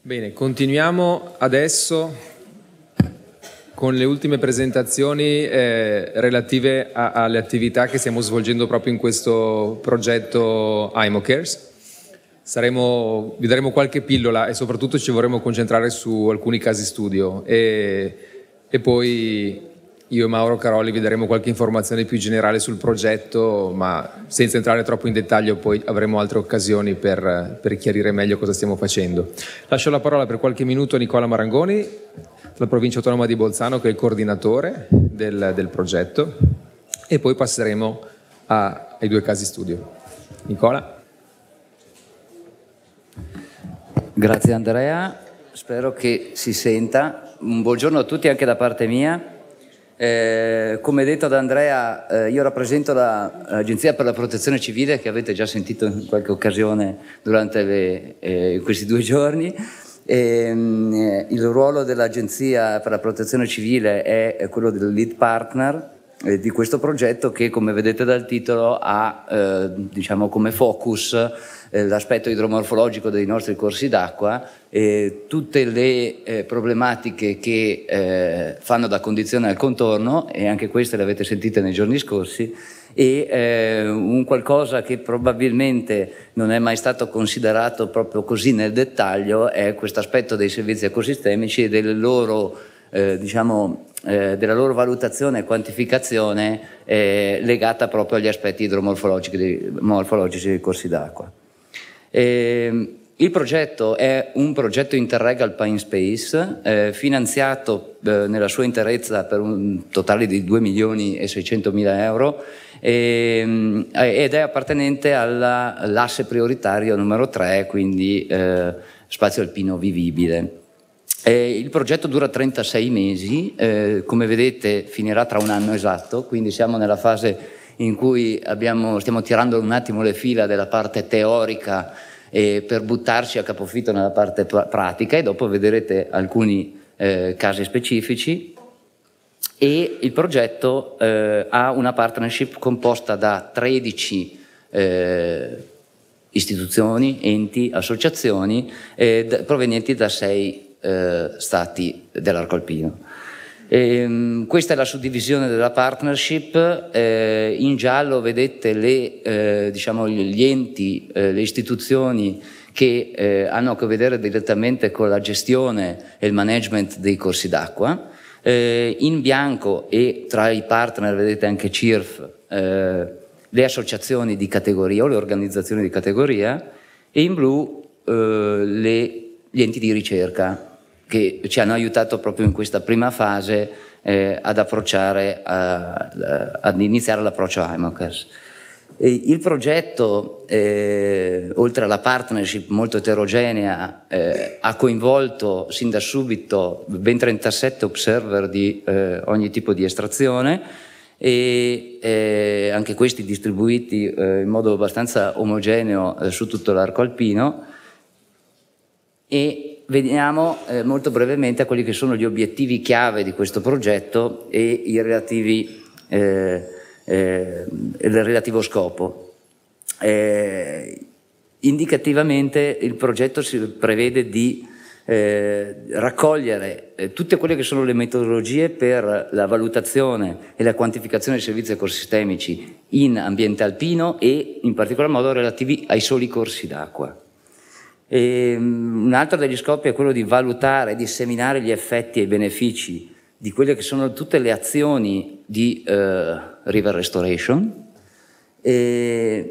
Bene, continuiamo adesso con le ultime presentazioni relative alle attività che stiamo svolgendo proprio in questo progetto IMOCares. Vi daremo qualche pillola e soprattutto ci vorremmo concentrare su alcuni casi studio e poi io e Mauro Caroli vi daremo qualche informazione più generale sul progetto, ma senza entrare troppo in dettaglio, poi avremo altre occasioni per chiarire meglio cosa stiamo facendo. Lascio la parola per qualche minuto a Nicola Marangoni, della provincia autonoma di Bolzano, che è il coordinatore del progetto, e poi passeremo ai due casi studio. Nicola. Grazie Andrea, spero che si senta. Un buongiorno a tutti anche da parte mia. Come detto da Andrea, io rappresento l'Agenzia per la Protezione Civile, che avete già sentito in qualche occasione durante questi 2 giorni. Il ruolo dell'Agenzia per la Protezione Civile è quello del lead partner di questo progetto, che, come vedete dal titolo, ha diciamo come focus l'aspetto idromorfologico dei nostri corsi d'acqua e tutte le problematiche che fanno da condizione al contorno, e anche queste le avete sentite nei giorni scorsi, e un qualcosa che probabilmente non è mai stato considerato proprio così nel dettaglio è questo aspetto dei servizi ecosistemici e della loro valutazione e quantificazione legata proprio agli aspetti idromorfologici dei corsi d'acqua. Il progetto è un progetto Interreg Alpine Space, finanziato nella sua interezza per un totale di 2.600.000 euro ed è appartenente all'asse prioritario numero 3, quindi spazio alpino vivibile. Il progetto dura 36 mesi, come vedete finirà tra un anno esatto, quindi siamo nella fase in cui stiamo tirando un attimo le fila della parte teorica per buttarci a capofitto nella parte pratica, e dopo vedrete alcuni casi specifici. E il progetto ha una partnership composta da 13 istituzioni, enti, associazioni provenienti da 6 stati dell'arco alpino. Questa è la suddivisione della partnership. In giallo vedete gli enti, le istituzioni che hanno a che vedere direttamente con la gestione e il management dei corsi d'acqua. In bianco, e tra i partner vedete anche CIRF, le associazioni di categoria o le organizzazioni di categoria, e in blu gli enti di ricerca che ci hanno aiutato proprio in questa prima fase ad approcciare, ad iniziare l'approccio IMOCares. Il progetto, oltre alla partnership molto eterogenea, ha coinvolto sin da subito ben 37 observer di ogni tipo di estrazione, e anche questi distribuiti in modo abbastanza omogeneo su tutto l'arco alpino. E veniamo molto brevemente a quelli che sono gli obiettivi chiave di questo progetto e il relativo scopo. Indicativamente il progetto si prevede di raccogliere tutte quelle che sono le metodologie per la valutazione e la quantificazione dei servizi ecosistemici in ambiente alpino e in particolar modo relativi ai soli corsi d'acqua. Un altro degli scopi è quello di valutare e disseminare gli effetti e i benefici di quelle che sono tutte le azioni di river restoration, è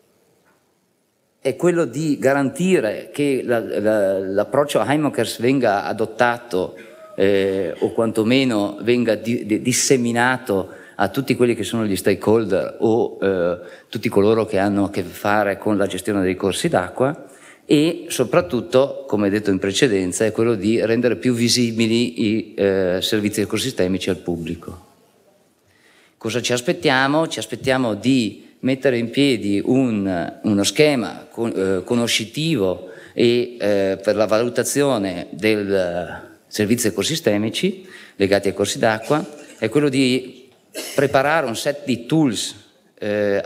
quello di garantire che l'approccio IMOCares venga adottato o quantomeno venga disseminato a tutti quelli che sono gli stakeholder o tutti coloro che hanno a che fare con la gestione dei corsi d'acqua. E soprattutto, come detto in precedenza, è quello di rendere più visibili i servizi ecosistemici al pubblico. Cosa ci aspettiamo? Ci aspettiamo di mettere in piedi uno schema conoscitivo e per la valutazione dei servizi ecosistemici legati ai corsi d'acqua, è quello di preparare un set di tools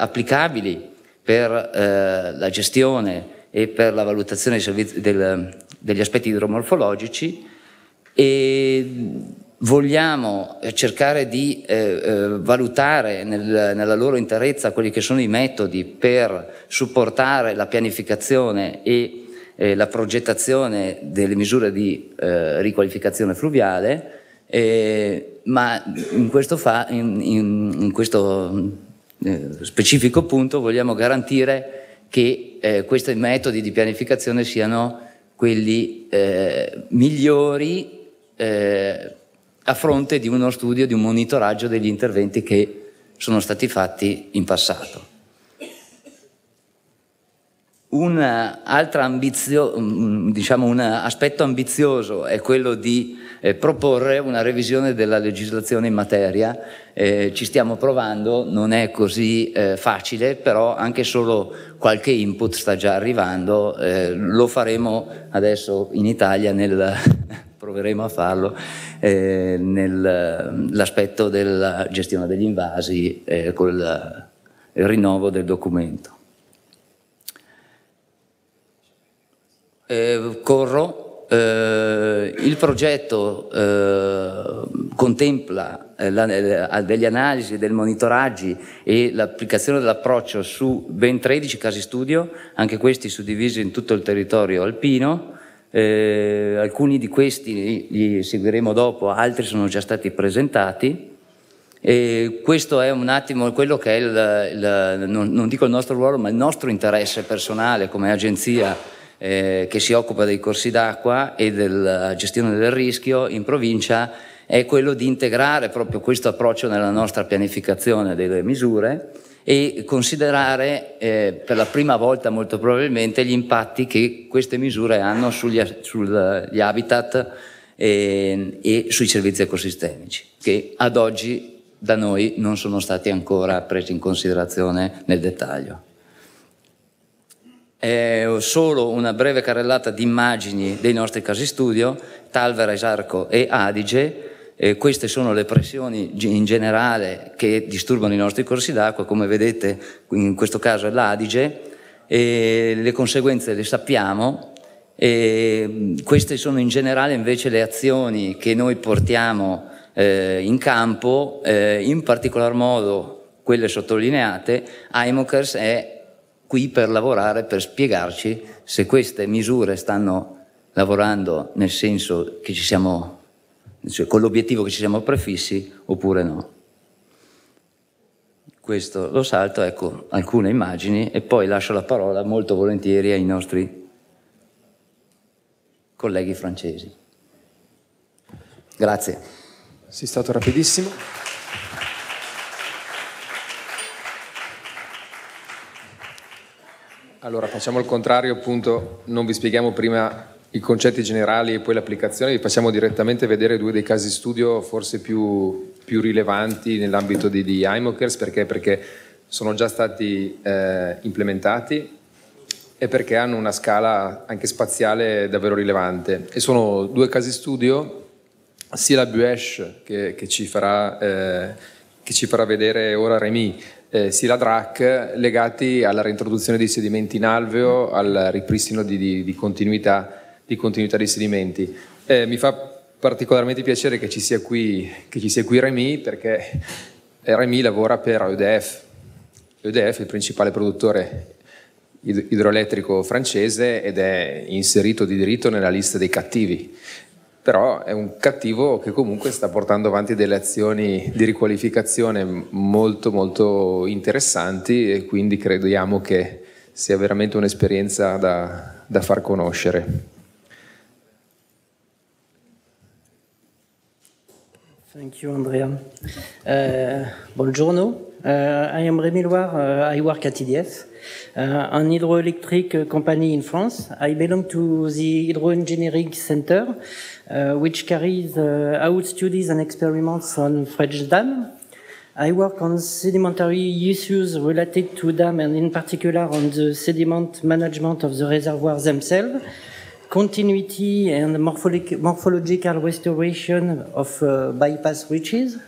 applicabili per la gestione e per la valutazione dei degli aspetti idromorfologici, e vogliamo cercare di valutare nella loro interezza quelli che sono i metodi per supportare la pianificazione e la progettazione delle misure di riqualificazione fluviale, ma in questo specifico punto vogliamo garantire che questi metodi di pianificazione siano quelli migliori a fronte di uno studio, di un monitoraggio degli interventi che sono stati fatti in passato. Un aspetto ambizioso è quello di proporre una revisione della legislazione in materia. Ci stiamo provando, non è così facile, però anche solo qualche input sta già arrivando. Lo faremo adesso in Italia, proveremo a farlo nell'aspetto della gestione degli invasi con il rinnovo del documento. Il progetto contempla degli analisi, dei monitoraggi e l'applicazione dell'approccio su ben 13 casi studio, anche questi suddivisi in tutto il territorio alpino. Alcuni di questi li seguiremo dopo, altri sono già stati presentati. E questo è un attimo quello che è non dico il nostro ruolo, ma il nostro interesse personale come agenzia che si occupa dei corsi d'acqua e della gestione del rischio in provincia, è quello di integrare proprio questo approccio nella nostra pianificazione delle misure e considerare per la prima volta molto probabilmente gli impatti che queste misure hanno sugli habitat e sui servizi ecosistemici, che ad oggi da noi non sono stati ancora presi in considerazione nel dettaglio. Solo una breve carrellata di immagini dei nostri casi studio, Talvera, Esarco e Adige. Queste sono le pressioni in generale che disturbano i nostri corsi d'acqua, come vedete in questo caso è l'Adige, le conseguenze le sappiamo. Queste sono in generale invece le azioni che noi portiamo in campo, in particolar modo quelle sottolineate. IMOCERS è qui per lavorare, per spiegarci se queste misure stanno lavorando nel senso che con l'obiettivo che ci siamo prefissi oppure no. Questo lo salto, ecco alcune immagini e poi lascio la parola molto volentieri ai nostri colleghi francesi. Grazie. Sei stato rapidissimo. Allora facciamo il contrario, appunto, non vi spieghiamo prima i concetti generali e poi l'applicazione, vi facciamo direttamente vedere due dei casi studio forse più rilevanti nell'ambito di IMOCERS, perché sono già stati implementati e perché hanno una scala anche spaziale davvero rilevante. E sono due casi studio, sia la Bueche che ci farà vedere ora Rémi, sia la DRAC, legati alla reintroduzione dei sedimenti in alveo, al ripristino di continuità dei sedimenti. Mi fa particolarmente piacere che ci sia qui Rémi, perché Rémi lavora per EDF. EDF è il principale produttore idroelettrico francese ed è inserito di diritto nella lista dei cattivi. Però è un cattivo che comunque sta portando avanti delle azioni di riqualificazione molto molto interessanti e quindi crediamo che sia veramente un'esperienza da far conoscere. Thank you, Andrea. Buongiorno. I am Rémi Loire. I work at EDF, an hydroelectric company in France. I belong to the Hydro Engineering Center, which carries out studies and experiments on French dam. I work on sedimentary issues related to dam and in particular on the sediment management of the reservoirs themselves, continuity and morphological restoration of bypass reaches.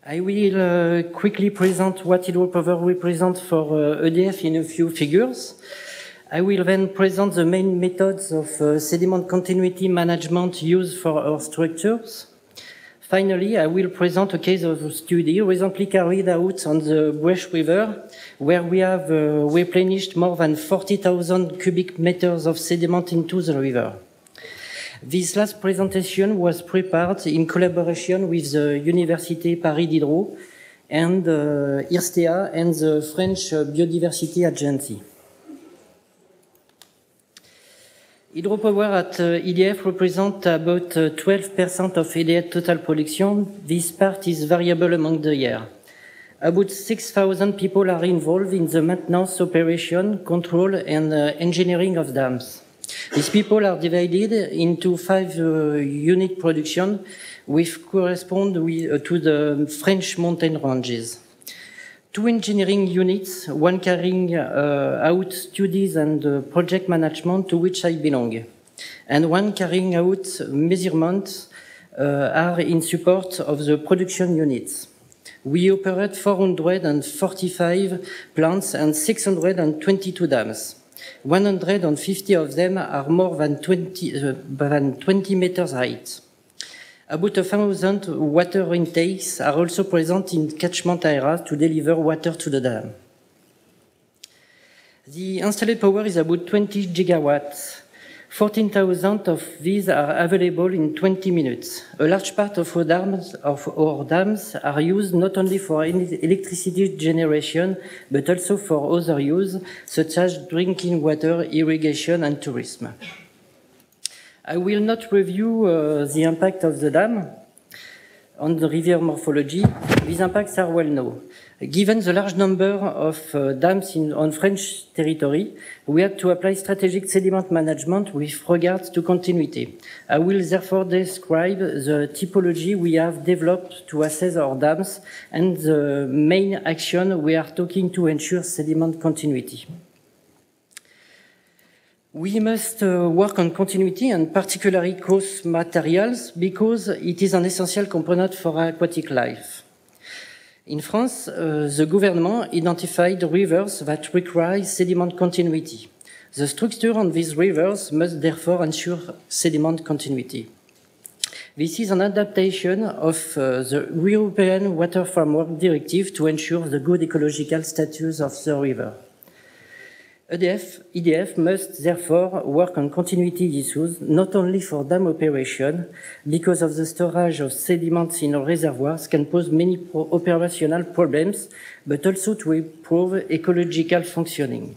I will quickly present what hydropower represents for EDF in a few figures. I will then present the main methods of sediment continuity management used for our structures. Finally, I will present a case of study recently carried out on the Breche River, where we have replenished more than 40,000 cubic meters of sediment into the river. This last presentation was prepared in collaboration with the Université Paris Diderot and IRSTEA and the French Biodiversity Agency. Hydropower at EDF represents about 12% of EDF total production. This part is variable among the year. About 6,000 people are involved in the maintenance, operation, control, and engineering of dams. These people are divided into 5 unit production, which correspond to the French mountain ranges. 2 engineering units, one carrying out studies and project management, to which I belong, and one carrying out measurements are in support of the production units. We operate 445 plants and 622 dams. 150 of them are more than 20 meters height. About 1,000 water intakes are also present in catchment areas to deliver water to the dam. The installed power is about 20 gigawatts. 14,000 of these are available in 20 minutes. A large part of our dams are used not only for electricity generation, but also for other use, such as drinking water, irrigation, and tourism. I will not review the impact of the dam on the river morphology. These impacts are well known. Given the large number of dams on French territory, we had to apply strategic sediment management with regards to continuity. I will therefore describe the typology we have developed to assess our dams and the main action we are taking to ensure sediment continuity. We must work on continuity and particularly coarse materials because it is an essential component for aquatic life. In France, the government identified rivers that require sediment continuity. The structure on these rivers must therefore ensure sediment continuity. This is an adaptation of the European Water Framework Directive to ensure the good ecological status of the river. EDF must therefore work on continuity issues, not only for dam operation, because of the storage of sediments in reservoirs can pose many operational problems, but also to improve ecological functioning.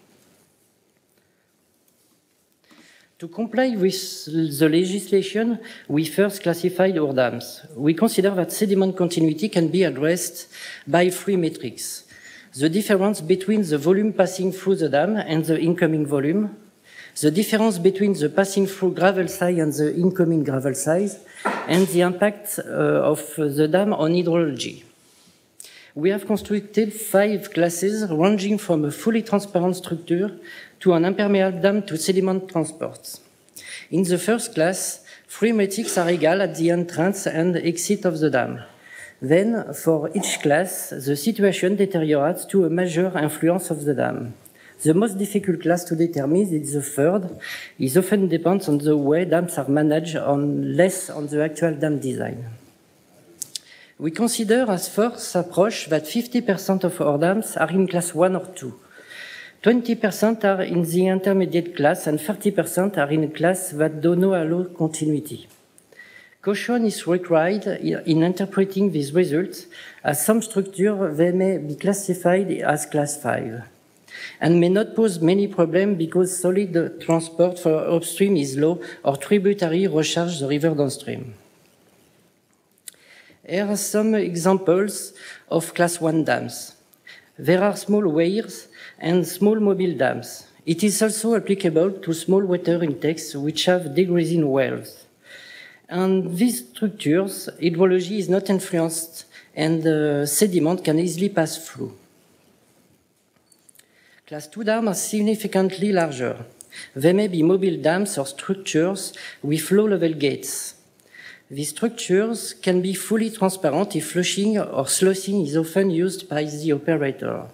To comply with the legislation, we first classified our dams. We consider that sediment continuity can be addressed by 3 metrics. The difference between the volume passing through the dam and the incoming volume, the difference between the passing through gravel size and the incoming gravel size, and the impact of the dam on hydrology. We have constructed 5 classes ranging from a fully transparent structure to an impermeable dam to sediment transport. In the first class, 3 metrics are equal at the entrance and exit of the dam. Then, for each class, the situation deteriorates to a major influence of the dam. The most difficult class to determine is the third. It often depends on the way dams are managed, less on the actual dam design. We consider as first approach that 50% of our dams are in class 1 or 2. 20% are in the intermediate class and 30% are in a class that do not allow continuity. Caution is required in interpreting these results, as some structures they may be classified as class 5 and may not pose many problems because solid transport for upstream is low or tributary recharge the river downstream. Here are some examples of class 1 dams. There are small weirs and small mobile dams. It is also applicable to small water intakes which have degrading wells. And these structures, hydrology is not influenced and sediment can easily pass through. Class 2 dams are significantly larger. They may be mobile dams or structures with low-level gates. These structures can be fully transparent if flushing or sluicing is often used by the operator.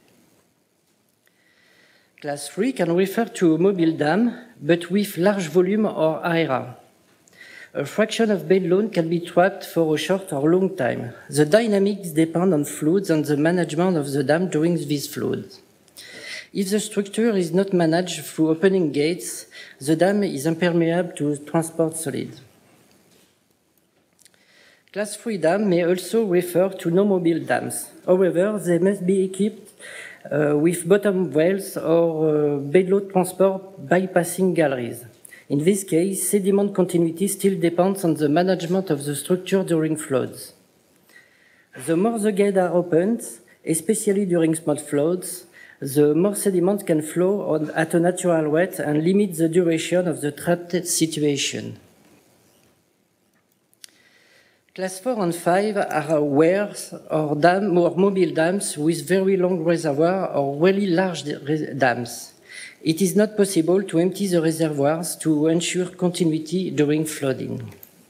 Class 3 can refer to a mobile dam, but with large volume or area. A fraction of bed load can be trapped for a short or long time. The dynamics depend on floods and the management of the dam during these floods. If the structure is not managed through opening gates, the dam is impermeable to transport solids. Class 3 dam may also refer to no-mobile dams. However, they must be equipped with bottom wells or bedload transport bypassing galleries. In this case, sediment continuity still depends on the management of the structure during floods. The more the gates are opened, especially during small floods, the more sediment can flow at a natural rate and limit the duration of the trapped situation. Class 4 and 5 are wells or mobile dams with very long reservoir or really large dams. It is not possible to empty the reservoirs to ensure continuity during flooding.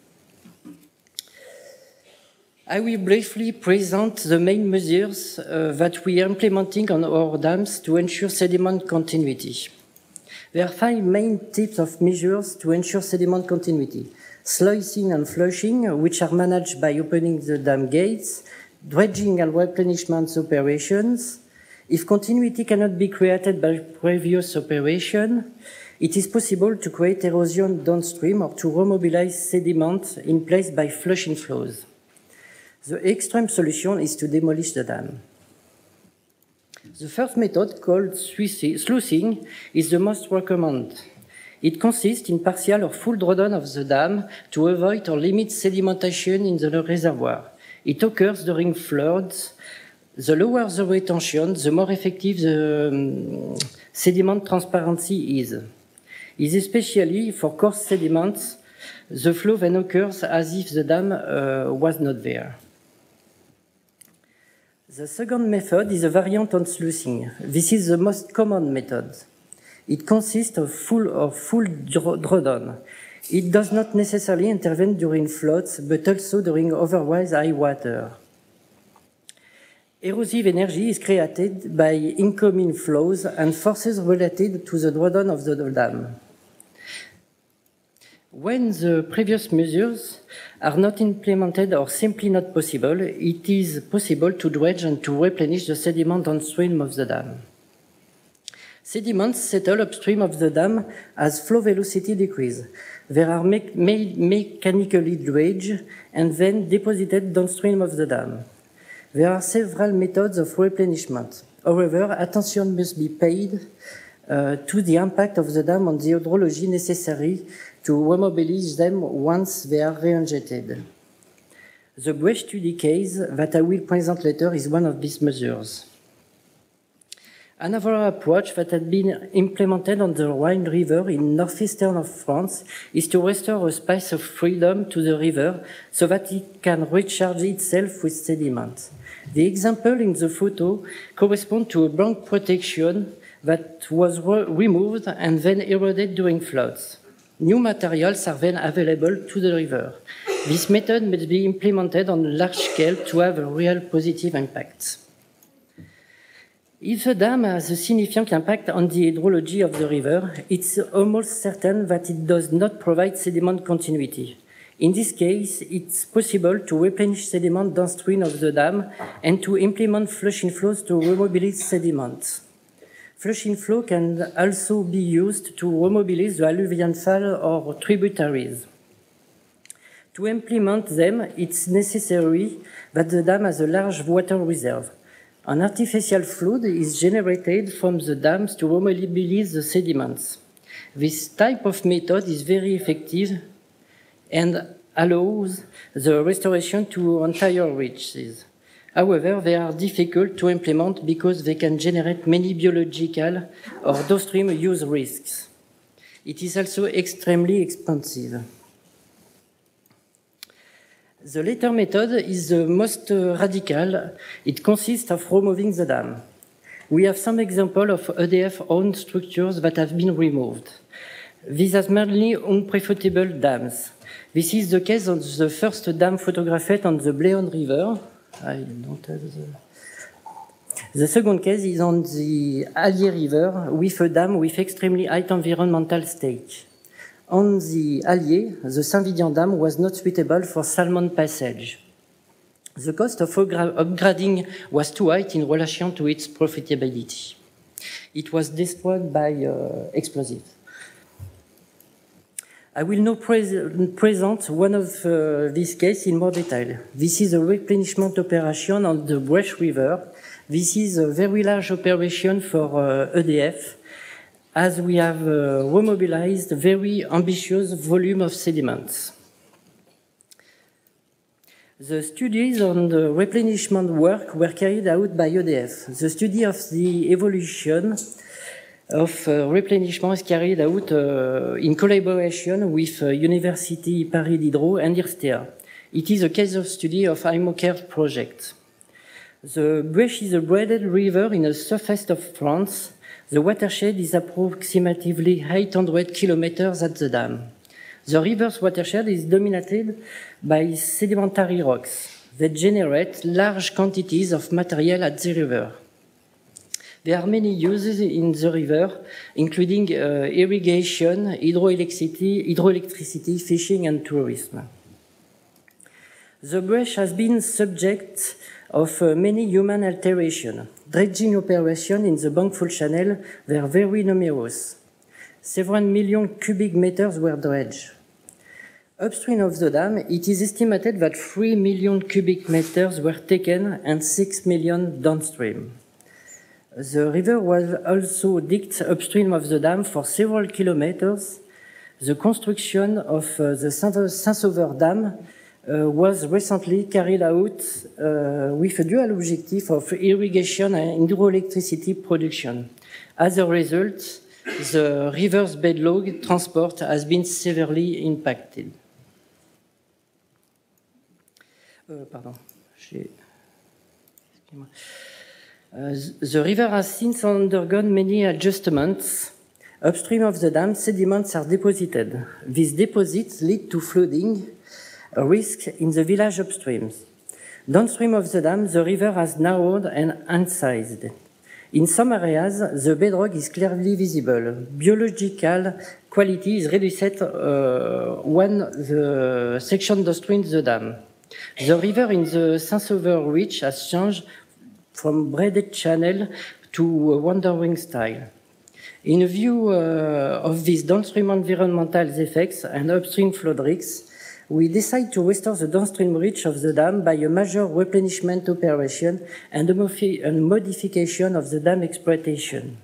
I will briefly present the main measures that we are implementing on our dams to ensure sediment continuity. There are 5 main types of measures to ensure sediment continuity: sluicing and flushing, which are managed by opening the dam gates, dredging and replenishment operations. If continuity cannot be created by previous operation, it is possible to create erosion downstream or to remobilize sediment in place by flushing flows. The extreme solution is to demolish the dam. The first method, called sluicing, is the most recommended. It consists in partial or full drawdown of the dam to avoid or limit sedimentation in the reservoir. It occurs during floods. The lower the retention, the more effective the sediment transparency is. It is especially for coarse sediments, the flow then occurs as if the dam was not there. The second method is a variant on sluicing. This is the most common method. It consists of full drawdown. It does not necessarily intervene during floods, but also during otherwise high water. Erosive energy is created by incoming flows and forces related to the drawdown of the dam. When the previous measures are not implemented or simply not possible, it is possible to dredge and to replenish the sediment downstream of the dam. Sediments settle upstream of the dam as flow velocity decreases. They are mechanically dredged and then deposited downstream of the dam. There are several methods of replenishment. However, attention must be paid to the impact of the dam on the hydrology necessary to remobilize them once they are reinjected. The Brecht study case that I will present later is one of these measures. Another approach that has been implemented on the Rhine River in northeastern of France is to restore a space of freedom to the river so that it can recharge itself with sediment. The example in the photo corresponds to a bank protection that was removed and then eroded during floods. New materials are then available to the river. This method must be implemented on a large scale to have a real positive impact. If the dam has a significant impact on the hydrology of the river, it's almost certain that it does not provide sediment continuity. In this case, it's possible to replenish sediment downstream of the dam and to implement flushing flows to remobilize sediment. Flushing flow can also be used to remobilize the alluvial fall or tributaries. To implement them, it's necessary that the dam has a large water reserve. An artificial flood is generated from the dams to remobilize the sediments. This type of method is very effective and allows the restoration to entire reaches. However, they are difficult to implement because they can generate many biological or downstream use risks. It is also extremely expensive. The latter method is the most radical. It consists of removing the dam. We have some examples of EDF-owned structures that have been removed. These are mainly unprofitable dams. This is the case on the first dam photographed on the Bléone River. I don't have the second case is on the Allier River with a dam with extremely high environmental stake. On the Allier, the Saint-Vidian Dam was not suitable for salmon passage. The cost of upgrading was too high in relation to its profitability. It was destroyed by explosives. I will now present one of these cases in more detail. This is a replenishment operation on the Brèche River. This is a very large operation for EDF, as we have remobilized a very ambitious volume of sediments. The studies on the replenishment work were carried out by EDF. The study of the evolution of replenishment is carried out in collaboration with University Paris Diderot and IRSTEA. It is a case of study of IMOCARE project. The Brèche is a braided river in the southwest of France. The watershed is approximately 800 kilometers at the dam. The river's watershed is dominated by sedimentary rocks that generate large quantities of material at the river. There are many uses in the river, including irrigation, hydroelectricity, fishing, and tourism. The Brèche has been subject of many human alterations. Dredging operations in the Bankful Channel were very numerous. Several million cubic meters were dredged. Upstream of the dam, it is estimated that 3 million cubic meters were taken and 6 million downstream. The river was also digged upstream of the dam for several kilometers. The construction of the Saint-Sauveur Dam was recently carried out with a dual objective of irrigation and hydroelectricity production. As a result, the river's bedlog transport has been severely impacted. The river has since undergone many adjustments. Upstream of the dam, sediments are deposited. These deposits lead to flooding, a risk in the village upstream. Downstream of the dam, the river has narrowed and incised. In some areas, the bedrock is clearly visible. Biological quality is reduced when the section downstream the dam. The river in the Saint-Sauveur Reach has changed from braided channel to a wandering style. In view of these downstream environmental effects and upstream flood risks, we decide to restore the downstream reach of the dam by a major replenishment operation and a modification of the dam exploitation.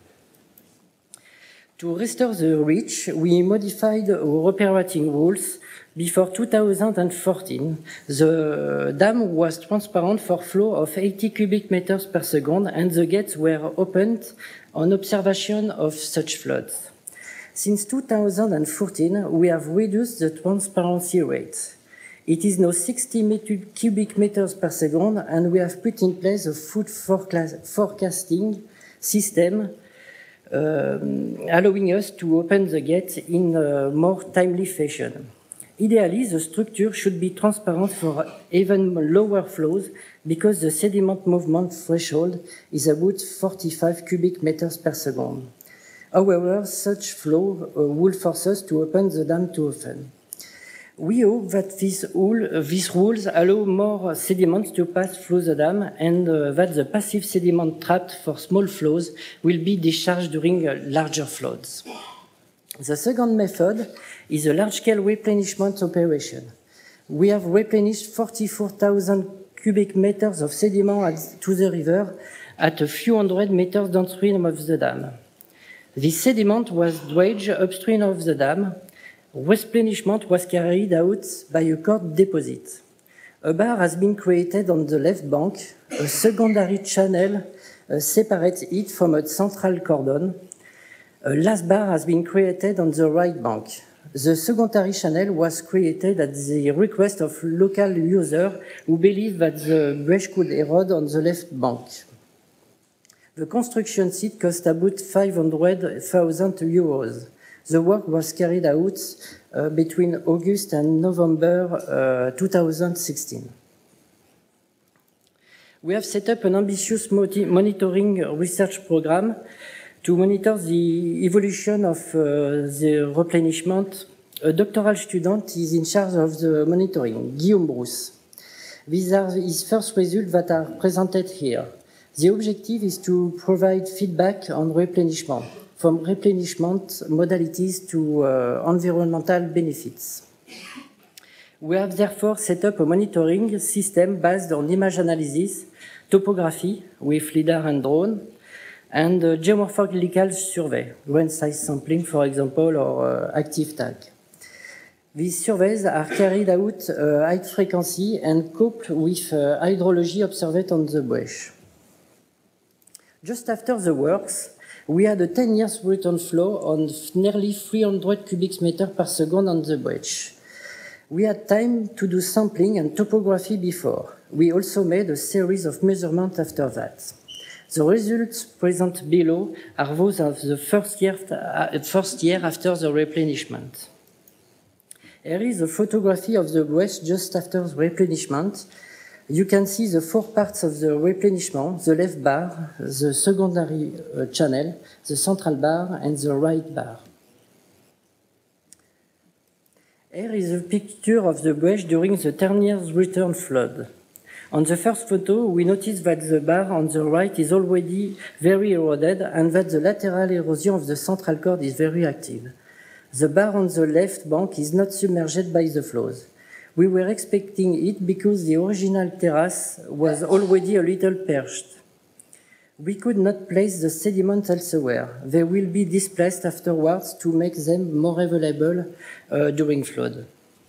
To restore the reach, we modified our operating rules. Before 2014, the dam was transparent for flow of 80 cubic meters per second, and the gates were opened on observation of such floods. Since 2014, we have reduced the transparency rate. It is now 60 cubic meters per second, and we have put in place a food forecasting system allowing us to open the gate in a more timely fashion. Ideally, the structure should be transparent for even lower flows because the sediment movement threshold is about 45 cubic meters per second. However, such flow will force us to open the dam too often. We hope that these rules allow more sediments to pass through the dam and that the passive sediment trapped for small flows will be discharged during larger floods. The second method is a large-scale replenishment operation. We have replenished 44,000 cubic meters of sediment to the river at a few hundred meters downstream of the dam. This sediment was dredged upstream of the dam. Replenishment was carried out by a cord deposit. A bar has been created on the left bank. A secondary channel separates it from a central cordon. A last bar has been created on the right bank. The secondary channel was created at the request of local users who believe that the Brèche could erode on the left bank. The construction site cost about 500,000 euros. The work was carried out between August and November 2016. We have set up an ambitious monitoring research program to monitor the evolution of the replenishment. A doctoral student is in charge of the monitoring, Guillaume Brousse. These are his first results that are presented here. The objective is to provide feedback on replenishment, from replenishment modalities to environmental benefits. We have therefore set up a monitoring system based on image analysis, topography with LIDAR and drone, and geomorphological survey, grain size sampling, for example, or active tag. These surveys are carried out high frequency and cope with hydrology observed on the Bueche. Just after the works, we had a 10 years return flow on nearly 300 cubic meters per second on the Bueche. We had time to do sampling and topography before. We also made a series of measurements after that. The results present below are those of the first year after the replenishment. Here is a photography of the Bueche just after the replenishment. You can see the 4 parts of the replenishment, the left bar, the secondary channel, the central bar, and the right bar. Here is a picture of the Bueche during the 10 years return flood. On the first photo, we notice that the bar on the right is already very eroded and that the lateral erosion of the central cord is very active. The bar on the left bank is not submerged by the flows. We were expecting it because the original terrace was already a little perched. We could not place the sediment elsewhere. They will be displaced afterwards to make them more available during flood.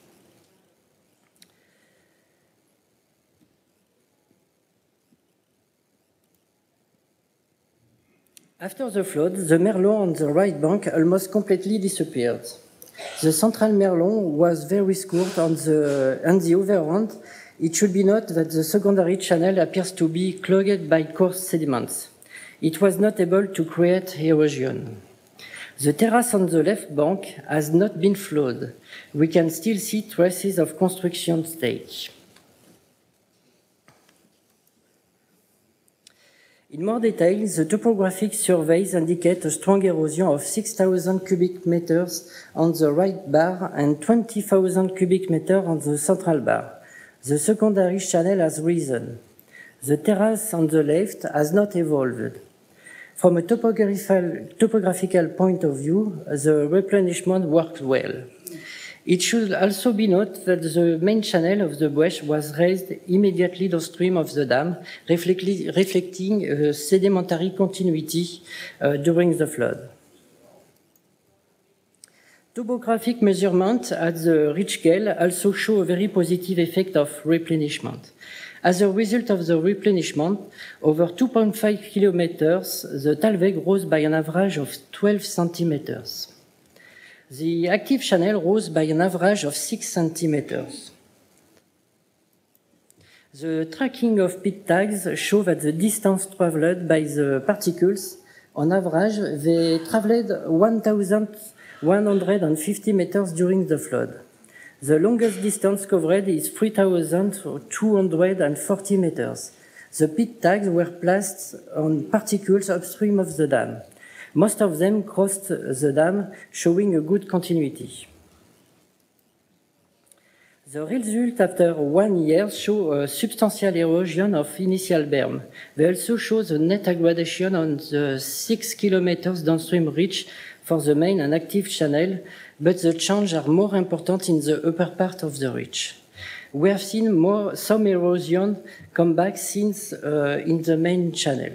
After the flood, the Merlon on the right bank almost completely disappeared. The central Merlon was very scored on the other hand, it should be noted that the secondary channel appears to be clogged by coarse sediments. It was not able to create erosion. The terrace on the left bank has not been flooded. We can still see traces of construction stage. In more detail, the topographic surveys indicate a strong erosion of 6,000 cubic meters on the right bar and 20,000 cubic meters on the central bar. The secondary channel has risen. The terrace on the left has not evolved. From a topographical point of view, the replenishment worked well. It should also be noted that the main channel of the Bueche was raised immediately downstream of the dam, reflecting sedimentary continuity during the flood. Topographic measurements at the ridge scale also show a very positive effect of replenishment. As a result of the replenishment, over 2.5 kilometers, the Thalweg rose by an average of 12 centimeters. The active channel rose by an average of 6 centimeters. The tracking of pit tags show that the distance traveled by the particles, on average, they traveled 1,150 meters during the flood. The longest distance covered is 3,240 meters. The pit tags were placed on particles upstream of the dam. Most of them crossed the dam, showing a good continuity. The result after 1 year show a substantial erosion of initial berm. They also show the net aggradation on the 6 kilometers downstream ridge for the main and active channel, but the changes are more important in the upper part of the ridge. We have seen some erosion come back since in the main channel.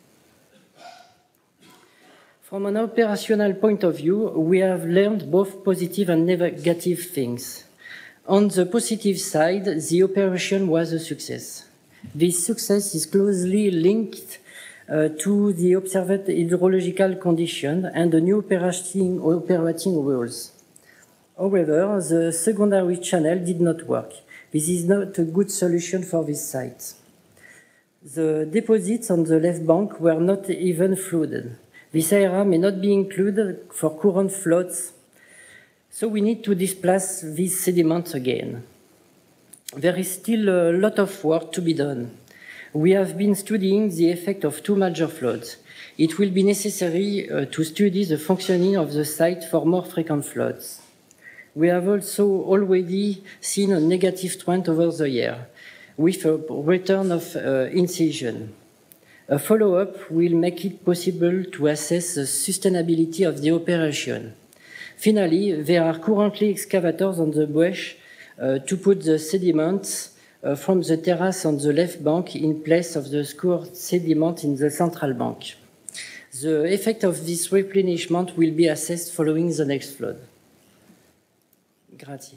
From an operational point of view, we have learned both positive and negative things. On the positive side, the operation was a success. This success is closely linked to the observed hydrological condition and the new operating rules. However, the secondary channel did not work. This is not a good solution for this site. The deposits on the left bank were not even flooded. This area may not be included for current floods, so we need to displace these sediments again. There is still a lot of work to be done. We have been studying the effect of 2 major floods. It will be necessary to study the functioning of the site for more frequent floods. We have also already seen a negative trend over the year, with a return of incision. A follow-up will make it possible to assess the sustainability of the operation. Finally, there are currently excavators on the bush to put the sediments from the terrace on the left bank in place of the scored sediment in the central bank. The effect of this replenishment will be assessed following the next flood. Grazie.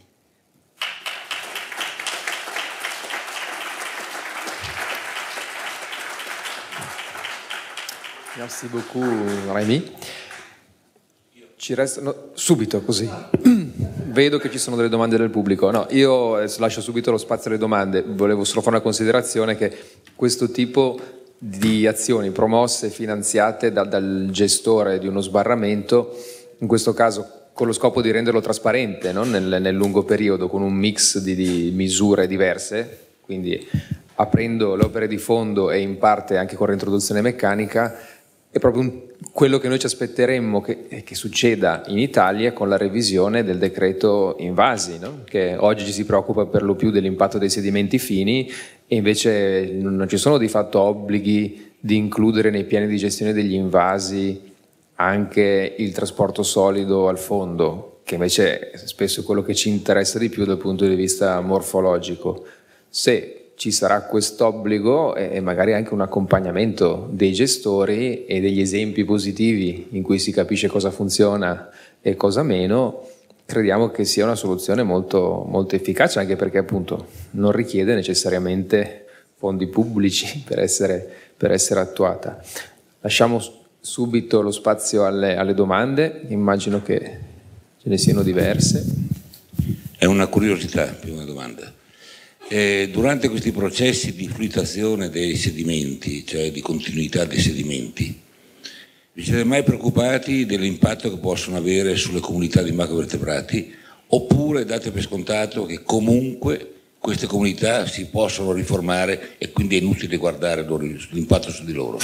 Merci beaucoup Rémi. Ci restano subito così. Vedo che ci sono delle domande del pubblico. No, io lascio subito lo spazio alle domande. Volevo solo fare una considerazione che questo tipo di azioni promosse e finanziate dal gestore di uno sbarramento, in questo caso con lo scopo di renderlo trasparente, no? nel lungo periodo, con un mix di misure diverse, quindi aprendo le opere di fondo e in parte anche con reintroduzione meccanica, è proprio quello che noi ci aspetteremmo che succeda in Italia con la revisione del decreto invasi, no? Che oggi ci si preoccupa per lo più dell'impatto dei sedimenti fini e invece non ci sono di fatto obblighi di includere nei piani di gestione degli invasi anche il trasporto solido al fondo, che invece è spesso quello che ci interessa di più dal punto di vista morfologico. Se ci sarà quest'obbligo e magari anche un accompagnamento dei gestori e degli esempi positivi in cui si capisce cosa funziona e cosa meno, crediamo che sia una soluzione molto, molto efficace, anche perché appunto non richiede necessariamente fondi pubblici per essere attuata. Lasciamo subito lo spazio alle domande, immagino che ce ne siano diverse. È una curiosità più una domanda. Durante questi processi di fluidazione dei sedimenti, cioè di continuità dei sedimenti, vi siete mai preoccupati dell'impatto che possono avere sulle comunità di macrovertebrati, oppure date per scontato che comunque queste comunità si possono riformare e quindi è inutile guardare l'impatto su di loro?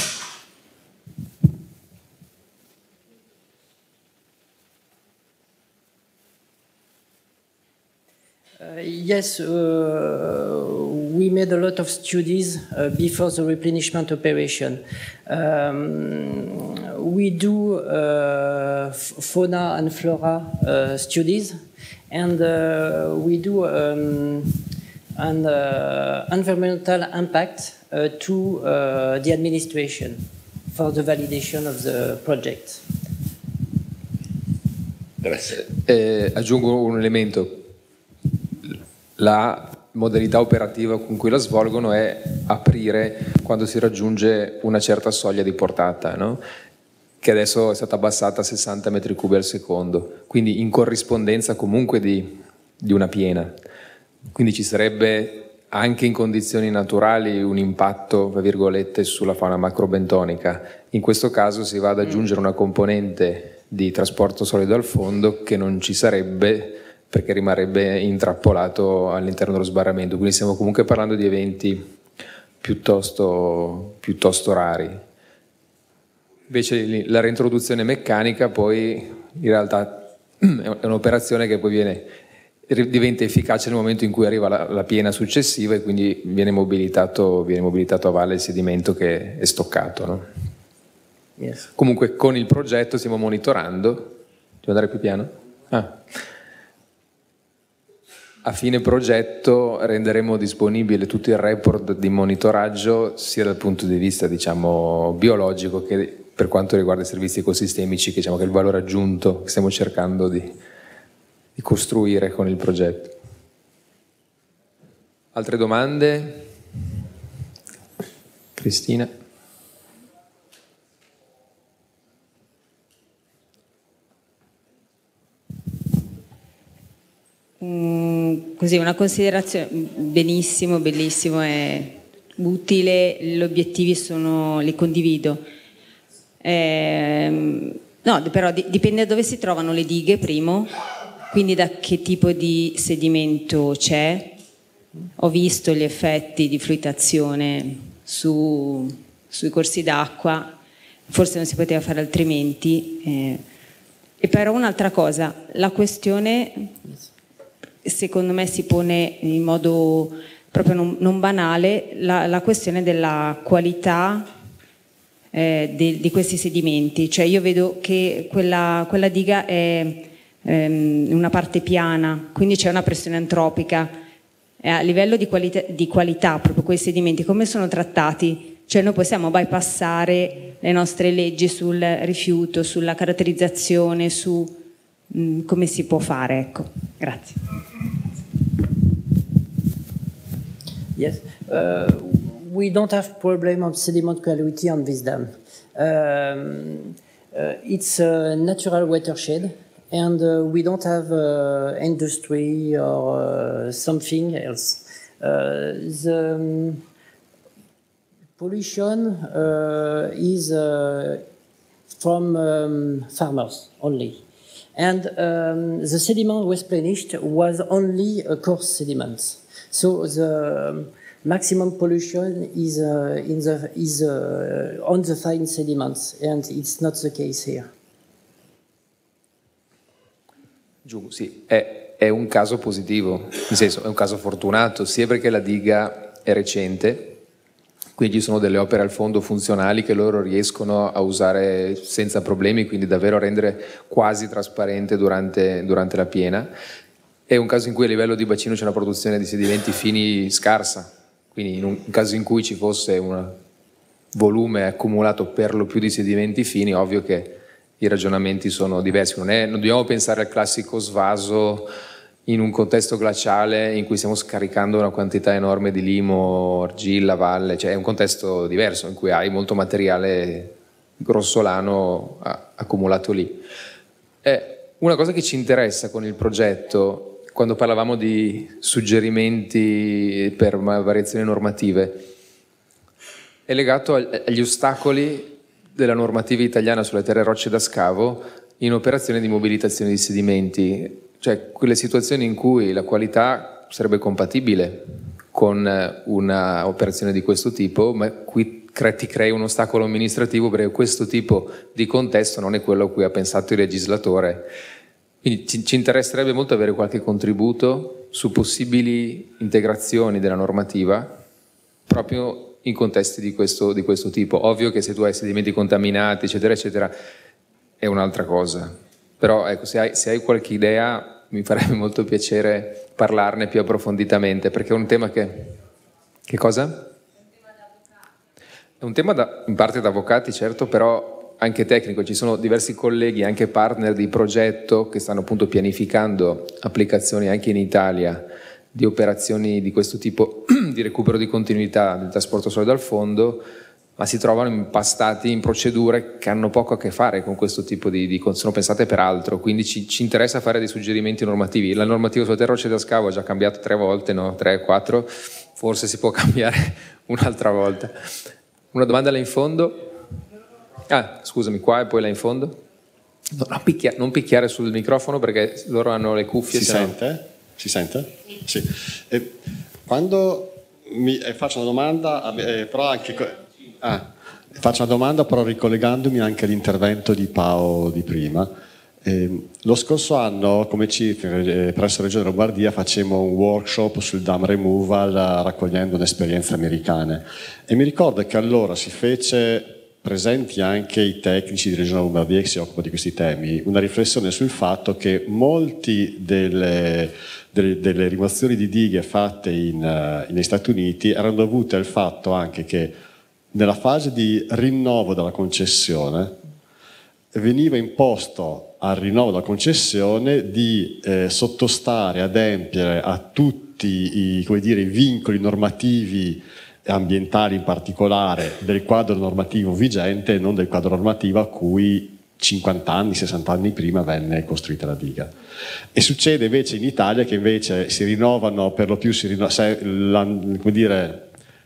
Yes, we made a lot of studies before the replenishment operation. We do fauna and flora studies, and we do an environmental impact to the administration for the validation of the project. Grazie. Aggiungo un elemento. La modalità operativa con cui la svolgono è aprire quando si raggiunge una certa soglia di portata, no? Che adesso è stata abbassata a 60 metri cubi al secondo, quindi in corrispondenza comunque di una piena. Quindi ci sarebbe anche in condizioni naturali un impatto, tra virgolette, sulla fauna macrobentonica. In questo caso si va ad aggiungere una componente di trasporto solido al fondo che non ci sarebbe, perché rimarrebbe intrappolato all'interno dello sbarramento. Quindi stiamo comunque parlando di eventi piuttosto rari. Invece la reintroduzione meccanica poi in realtà è un'operazione che poi diventa efficace nel momento in cui arriva la piena successiva e quindi viene mobilitato a valle il sedimento che è stoccato, no? Yes. Comunque con il progetto stiamo monitorando. Devo andare più piano? A fine progetto renderemo disponibile tutto il report di monitoraggio sia dal punto di vista, diciamo, biologico che per quanto riguarda i servizi ecosistemici, che diciamo che è il valore aggiunto che stiamo cercando di costruire con il progetto. Altre domande? Cristina? Così una considerazione, benissimo, bellissimo, è utile, gli obiettivi li condivido. No, però dipende da dove si trovano le dighe, primo, quindi da che tipo di sedimento c'è. Ho visto gli effetti di fluidazione sui corsi d'acqua, forse non si poteva fare altrimenti. E però un'altra cosa, la questione secondo me si pone in modo proprio non banale, la questione della qualità di questi sedimenti. Cioè io vedo che quella diga è una parte piana, quindi c'è una pressione antropica. A livello di qualità proprio quei sedimenti come sono trattati? Cioè noi possiamo bypassare le nostre leggi sul rifiuto, sulla caratterizzazione, su come si può fare, ecco. Grazie. Yes, we don't have problem of sediment quality on this dam. It's a natural watershed, and we don't have industry or something else. The pollution is from farmers only. And the sediment replenished was only coarse sediments. So the maximum pollution is on the fine sediments, and it's not the case here. Giù, sì, è un caso positivo, nel senso è un caso fortunato, sia perché la diga è recente, quindi ci sono delle opere al fondo funzionali che loro riescono a usare senza problemi, quindi davvero a rendere quasi trasparente durante la piena. È un caso in cui a livello di bacino c'è una produzione di sedimenti fini scarsa, quindi in un caso in cui ci fosse un volume accumulato per lo più di sedimenti fini, ovvio che i ragionamenti sono diversi. Non dobbiamo pensare al classico svaso in un contesto glaciale in cui stiamo scaricando una quantità enorme di limo, argilla, valle, cioè è un contesto diverso in cui hai molto materiale grossolano accumulato lì. Una cosa che ci interessa con il progetto, quando parlavamo di suggerimenti per variazioni normative, è legato agli ostacoli della normativa italiana sulle terre e rocce da scavo in operazioni di mobilitazione di sedimenti, cioè quelle situazioni in cui la qualità sarebbe compatibile con una operazione di questo tipo, ma qui ti crei un ostacolo amministrativo perché questo tipo di contesto non è quello a cui ha pensato il legislatore. Quindi ci interesserebbe molto avere qualche contributo su possibili integrazioni della normativa proprio in contesti di questo tipo. Ovvio che se tu hai sedimenti contaminati, eccetera, eccetera, è un'altra cosa. Però ecco, se hai qualche idea mi farebbe molto piacere parlarne più approfonditamente, perché è un tema che... Che cosa? È un tema in parte da avvocati, certo, però anche tecnico. Ci sono diversi colleghi, anche partner di progetto, che stanno appunto pianificando applicazioni anche in Italia di operazioni di questo tipo di recupero di continuità del trasporto solido al fondo, ma si trovano impastati in procedure che hanno poco a che fare con questo tipo di sono pensate per altro, quindi ci interessa fare dei suggerimenti normativi. La normativa sulle terre rocce da scavo ha già cambiato 3 volte, no? 3, 4, forse si può cambiare un'altra volta. Una domanda là in fondo? Ah, scusami, qua e poi là in fondo? No, non picchiare sul microfono perché loro hanno le cuffie. Si sente? Si sente? Sì. Quando faccio una domanda, però anche... faccio una domanda però ricollegandomi anche all'intervento di Pao di prima. Lo scorso anno come CIF presso Regione Lombardia facemmo un workshop sul dam removal raccogliendo un'esperienza americana e mi ricordo che allora si fece presenti anche i tecnici di Regione Lombardia che si occupano di questi temi, una riflessione sul fatto che molti delle rimozioni di dighe fatte negli Stati Uniti erano dovute al fatto anche che nella fase di rinnovo della concessione veniva imposto al rinnovo della concessione di sottostare, adempiere a tutti i vincoli normativi ambientali in particolare del quadro normativo vigente e non del quadro normativo a cui 50 anni, 60 anni prima venne costruita la diga. E succede invece in Italia che invece si rinnovano per lo più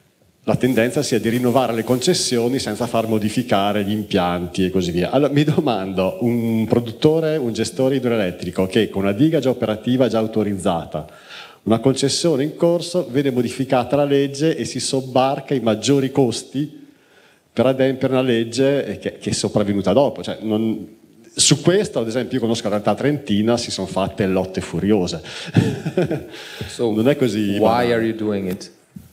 la tendenza sia di rinnovare le concessioni senza far modificare gli impianti e così via. Allora mi domando, un produttore, un gestore idroelettrico che con una diga già operativa, già autorizzata, una concessione in corso, vede modificata la legge e si sobbarca i maggiori costi per adempiere una legge che è sopravvenuta dopo. Cioè, su questo, ad esempio, io conosco la realtà trentina, si sono fatte lotte furiose. So, non è così. Why are you doing it?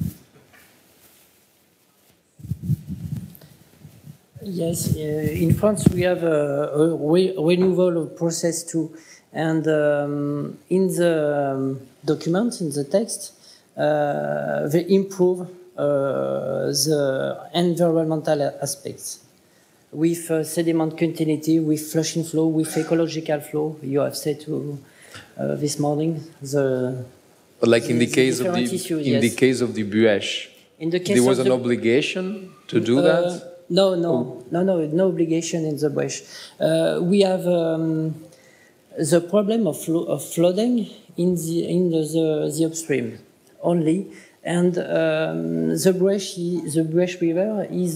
Yes, in France we have a renewal process too, and in the document, in the text, they improve the environmental aspects with sediment continuity, with flushing flow, with ecological flow. You have said to this morning But like in the case of the case of the Bueche, there was an obligation to do that. No obligation in the Bueche. We have the problem of flooding in the upstream only, and the Bueche River is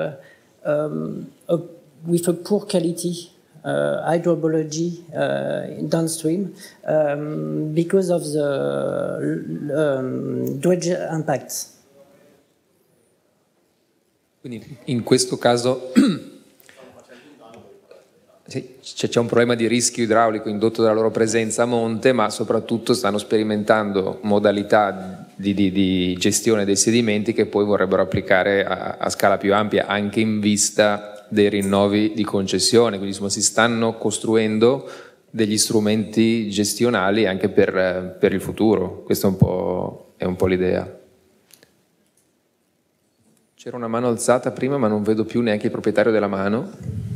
with a poor quality hydrobiology downstream because of the dredge impacts. Quindi in questo caso c'è un problema di rischio idraulico indotto dalla loro presenza a monte, ma soprattutto stanno sperimentando modalità di gestione dei sedimenti che poi vorrebbero applicare a scala più ampia, anche in vista dei rinnovi di concessione. Quindi insomma, si stanno costruendo degli strumenti gestionali anche per il futuro. Questa è un po' l'idea. C'era una mano alzata prima, ma non vedo più neanche il proprietario della mano.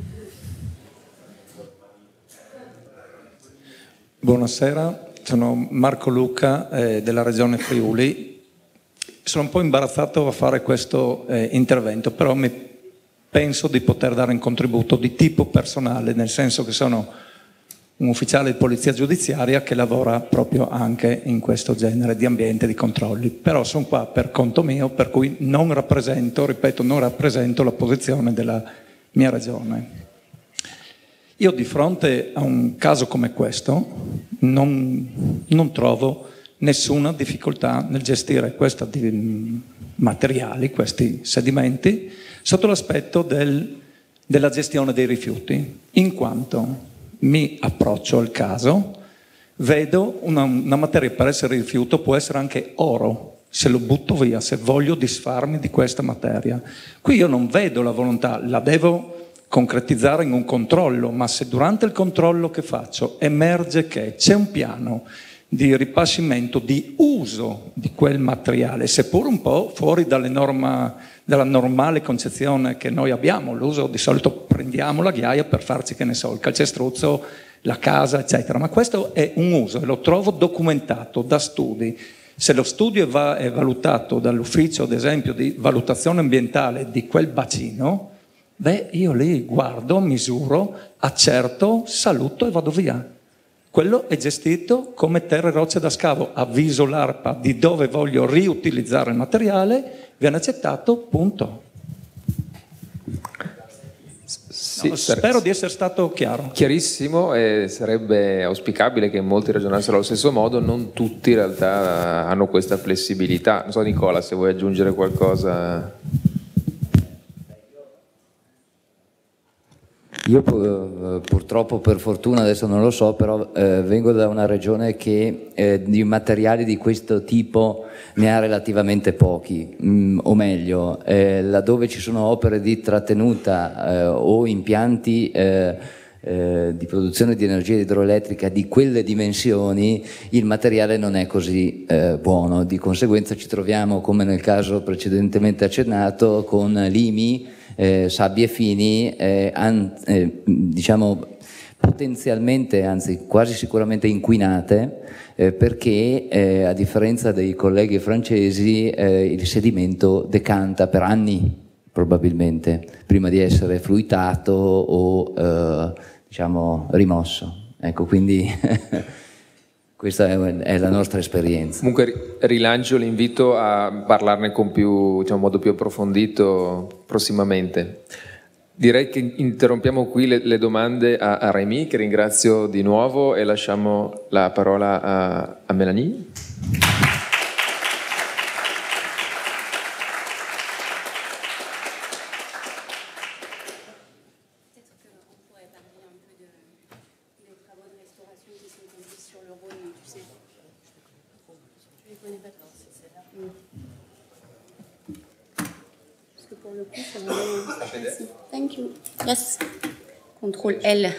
Buonasera, sono Marco Luca della Regione Friuli. Sono un po' imbarazzato a fare questo intervento, però penso di poter dare un contributo di tipo personale, nel senso che sono un ufficiale di polizia giudiziaria che lavora proprio anche in questo genere di ambiente di controlli. Però sono qua per conto mio, per cui non rappresento la posizione della mia regione. Io di fronte a un caso come questo non trovo nessuna difficoltà nel gestire questi materiali, questi sedimenti, sotto l'aspetto della gestione dei rifiuti, in quanto mi approccio al caso, vedo una materia per essere rifiuto può essere anche oro, se lo butto via, se voglio disfarmi di questa materia. Qui io non vedo la volontà, la devo concretizzare in un controllo, ma se durante il controllo che faccio emerge che c'è un piano di ripascimento, di uso di quel materiale, seppur un po' fuori dalla normale concezione che noi abbiamo, l'uso di solito prendiamo la ghiaia per farci, che ne so, il calcestruzzo, la casa, eccetera, ma questo è un uso e lo trovo documentato da studi. Se lo studio è valutato dall'ufficio, ad esempio, di valutazione ambientale di quel bacino, io lì guardo, misuro, accerto, saluto e vado via. Quello è gestito come terre e rocce da scavo, avviso l'ARPA di dove voglio riutilizzare il materiale, viene accettato, punto. Sì, spero di essere stato chiaro. Chiarissimo, e sarebbe auspicabile che molti ragionassero allo stesso modo, non tutti in realtà hanno questa flessibilità. Non so Nicola se vuoi aggiungere qualcosa. Io purtroppo, per fortuna, adesso non lo so, però vengo da una regione che di materiali di questo tipo ne ha relativamente pochi, o meglio, laddove ci sono opere di trattenuta o impianti di produzione di energia idroelettrica di quelle dimensioni, il materiale non è così buono. Di conseguenza ci troviamo, come nel caso precedentemente accennato, con limi, sabbie fini, diciamo potenzialmente, anzi quasi sicuramente inquinate, perché a differenza dei colleghi francesi il sedimento decanta per anni probabilmente prima di essere fluidato o diciamo rimosso. Ecco, quindi Questa è la nostra esperienza. Comunque rilancio l'invito a parlarne con più, diciamo, modo più approfondito prossimamente. Direi che interrompiamo qui le domande a Rémi, che ringrazio di nuovo, e lasciamo la parola a Mélanie. Thank you. Yes. Contrôle L.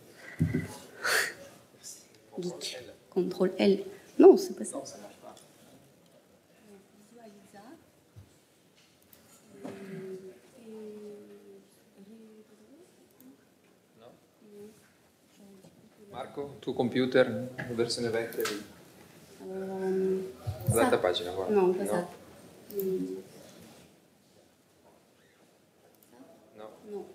Geek. Contrôle L. Non, c'est pas ça. Marco, tuo computer, versione vecchia. L'altra pagina, guarda. No, pas ça. No. No.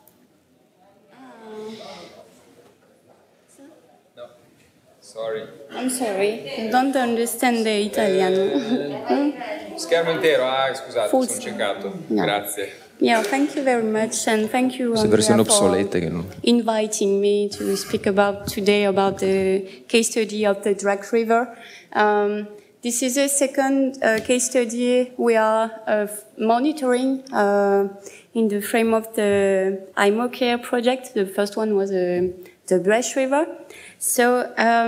No. Sorry. I'm sorry. I don't understand the Italian. Schermo intero, scusate, Full sono ciecato. No. Grazie. Yeah, thank you very much, and thank you Queste versioni Andrea, for obsolete che non... inviting me to speak today about the case study of the Drac River. This is the second case study we are monitoring in the frame of the IMOCare project. The first one was the Breche River. So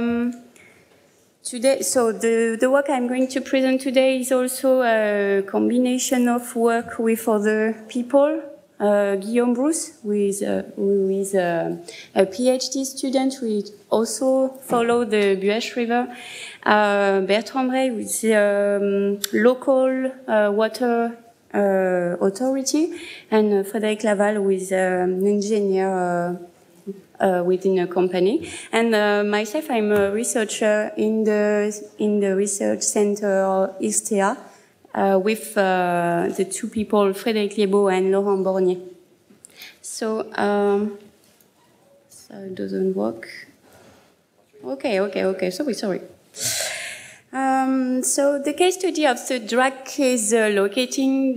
the work I'm going to present today is also a combination of work with other people. Guillaume Bruce, who is a PhD student, who also followed the Breche River. Bertrand Rey, who is a local water authority, and Frédéric Laval, who is an engineer within a company. And myself, I'm a researcher in the research center ISTEA with the two people, Frédéric Liébaud and Laurent Bornier. So it doesn't work. Okay. Sorry. So the case study of the Drac is located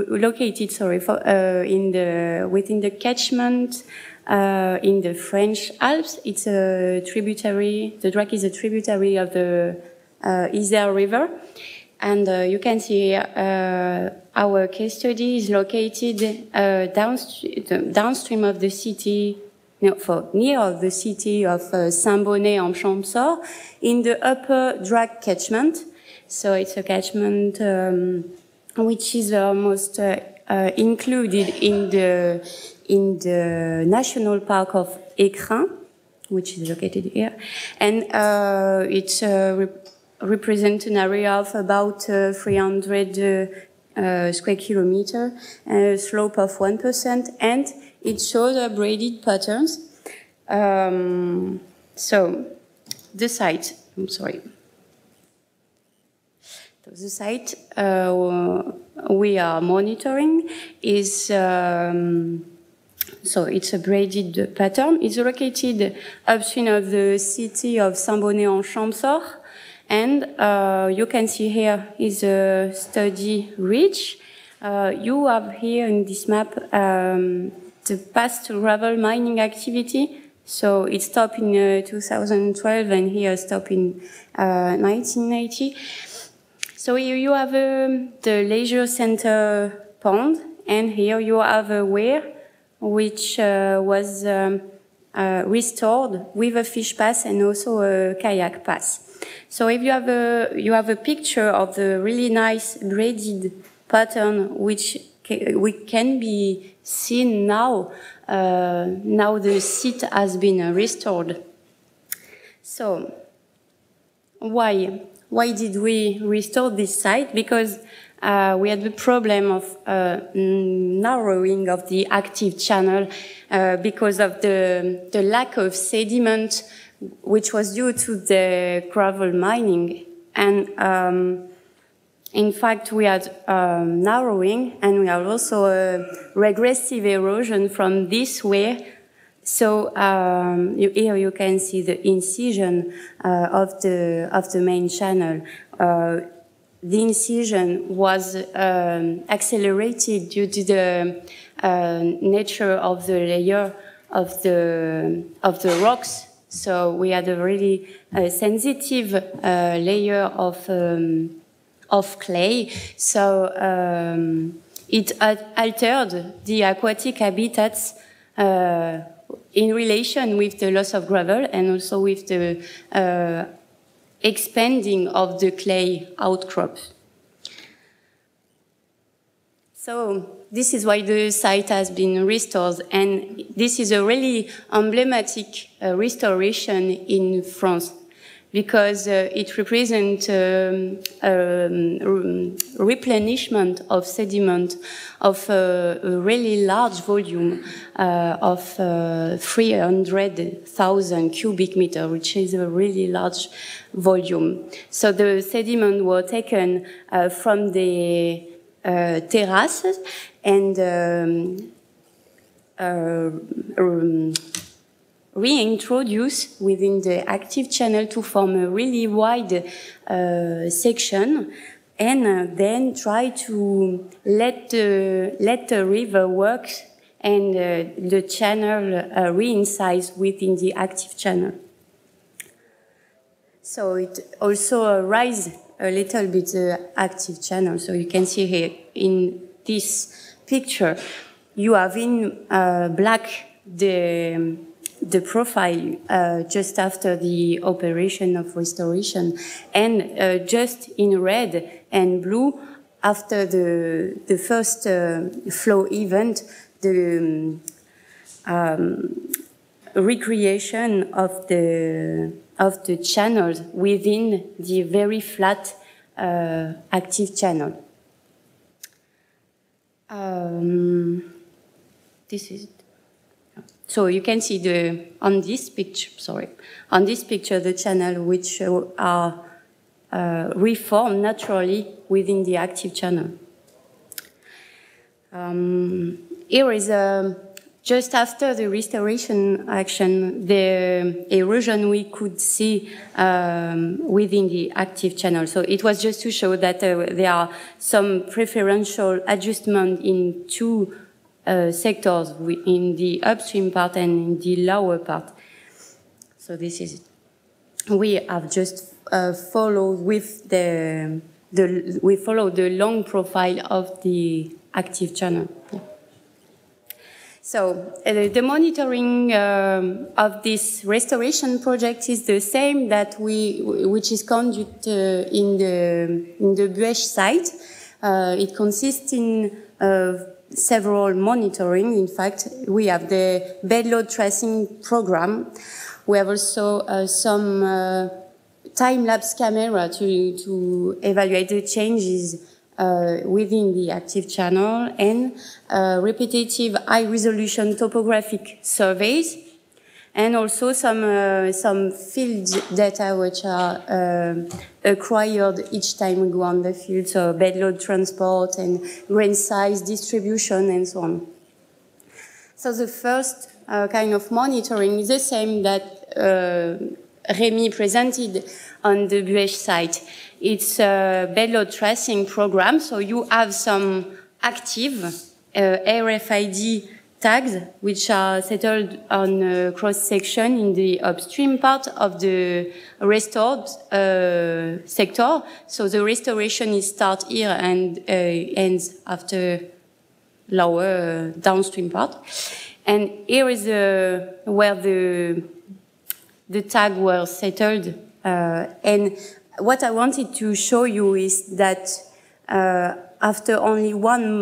within the catchment in the French Alps. It's a tributary. The Drac is a tributary of the Isère River, and you can see our case study is located downstream of the city. Near the city of Saint-Bonnet-en-Champsaur, in the upper Drac catchment. So it's a catchment which is almost included in the National Park of Écrin, which is located here, and it represents an area of about 300 square kilometer, a slope of 1%, and it shows braided patterns. So the site, the site we are monitoring is, so it's a braided pattern. It's located upstream of the city of Saint-Bonnet-en-Champsaur. And you can see here is a study ridge. You have here in this map the past gravel mining activity. So it stopped in 2012 and here stopped in 1980. So here you have the leisure center pond, and here you have a weir which was restored with a fish pass and also a kayak pass. So if you have a picture of the really nice braided pattern which can be seen now. Now the site has been restored. So why did we restore this site? Because we had the problem of narrowing of the active channel because of the lack of sediment, which was due to the gravel mining. And in fact, we had narrowing, and we had also a regressive erosion from this weir So here you can see the incision of the main channel. The incision was accelerated due to the nature of the layer of the rocks. So we had a really sensitive layer of clay. So it altered the aquatic habitats in relation with the loss of gravel and also with the expanding of the clay outcrops. So this is why the site has been restored, and this is a really emblematic restoration in France, because it represents replenishment of sediment of a really large volume of 300,000 cubic meters, which is a really large volume. So the sediment were taken from the terraces and reintroduce within the active channel to form a really wide section, and then try to let the river work and the channel reincise within the active channel. So it also rise a little bit the active channel. So you can see here in this picture, you have in black the profile just after the operation of restoration, and just in red and blue after the first flow event, the recreation of the channels within the very flat active channel. This is it. So you can see on this picture the channel which are reformed naturally within the active channel. Here is just after the restoration action, the erosion we could see within the active channel. So it was just to show that there are some preferential adjustment in two sectors, in the upstream part and in the lower part. So this is it. We have just followed with we follow the long profile of the active channel. Yeah. So the monitoring of this restoration project is the same that which is conducted in the Buech site. It consists in several monitoring. In fact, we have the bed load tracing program. We have also some time-lapse camera to evaluate the changes within the active channel, and repetitive high-resolution topographic surveys, and also some field data which are acquired each time we go on the field, so bed load transport and grain size distribution and so on. So the first kind of monitoring is the same that Rémi presented on the Buech site. It's a bed load tracing program, so you have some active RFID tags which are settled on a cross-section in the upstream part of the restored sector. So the restoration is start here and ends after lower downstream part. And here is where the tag were settled. And what I wanted to show you is that after only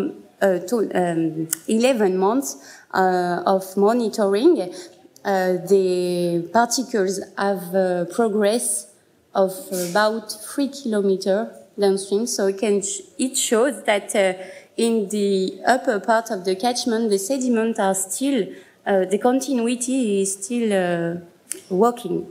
11 months of monitoring, the particles have progress of about 3 kilometers downstream. So it shows that in the upper part of the catchment, the sediments are still, the continuity is still working.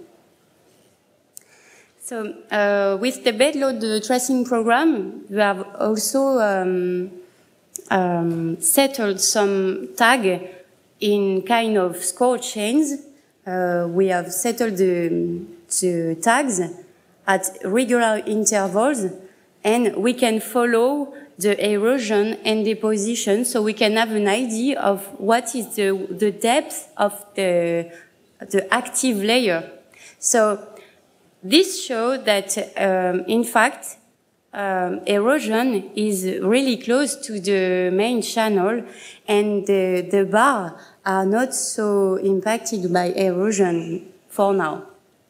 So with the bed load tracing program, we have also settled some tag in kind of score chains. We have settled the tags at regular intervals, and we can follow the erosion and deposition, so we can have an idea of what is the depth of the active layer. So this shows that, in fact, erosion is really close to the main channel, and the bars are not so impacted by erosion for now.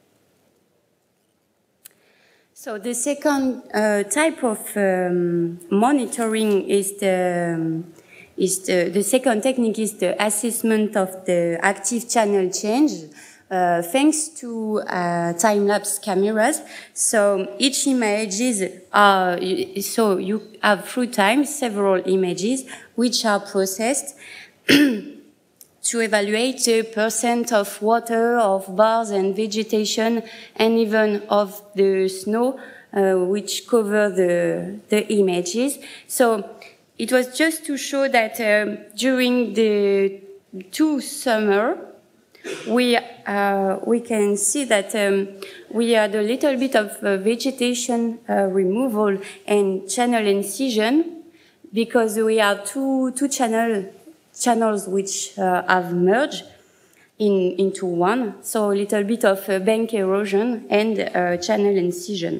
So the second type of monitoring is the second technique is the assessment of the active channel change. Thanks to time-lapse cameras. So each images are, so you have through time several images which are processed to evaluate the percent of water, of bars and vegetation, and even of the snow which cover the images. So it was just to show that during the 2 summers, we can see that we had a little bit of vegetation removal and channel incision, because we have two channels which have merged into one. So a little bit of bank erosion and channel incision.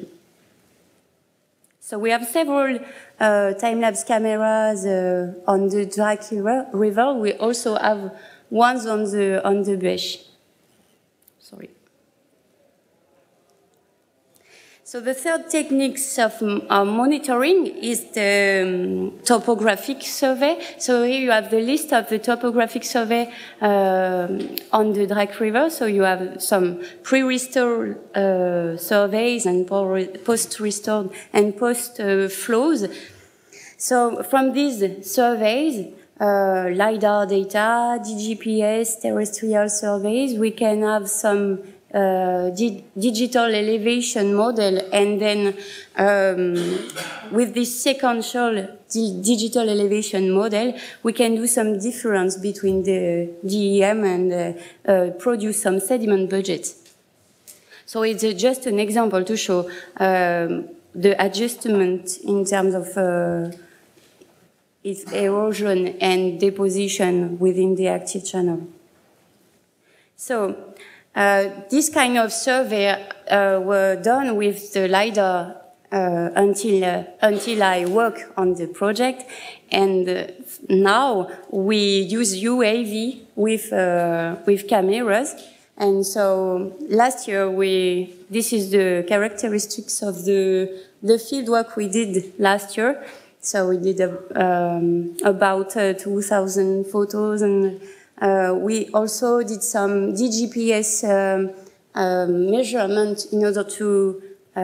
So we have several time-lapse cameras on the Drac River. We also have ones on the Bech. Sorry. So the third technique of monitoring is the topographic survey. So here you have the list of the topographic survey on the Drac River. So you have some pre-restored surveys and post-restored and post-flows. So from these surveys, LiDAR data, DGPS, terrestrial surveys, we can have some digital elevation model, and then with this sequential digital elevation model, we can do some difference between the DEM and produce some sediment budget. So it's just an example to show the adjustment in terms of its erosion and deposition within the active channel. So this kind of survey were done with the LiDAR until I work on the project, and now we use UAV with cameras. And so last year this is the characteristics of the field work we did last year. So we did about 2,000 photos, and we also did some DGPS measurement in order to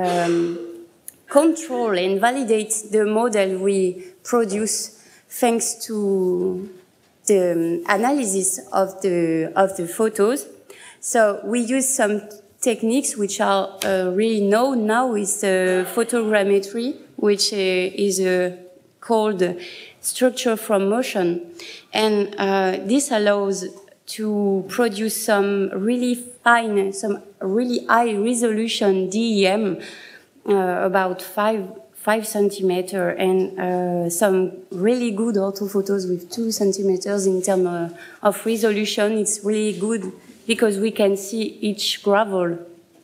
control and validate the model we produce, thanks to the analysis of the photos. So we use some techniques which are really known now, is photogrammetry, which is called structure from motion. And this allows to produce some really fine, some really high resolution DEM, about 5 centimeter, and some really good orthophotos with 2 centimeters in terms of resolution. It's really good because we can see each gravel.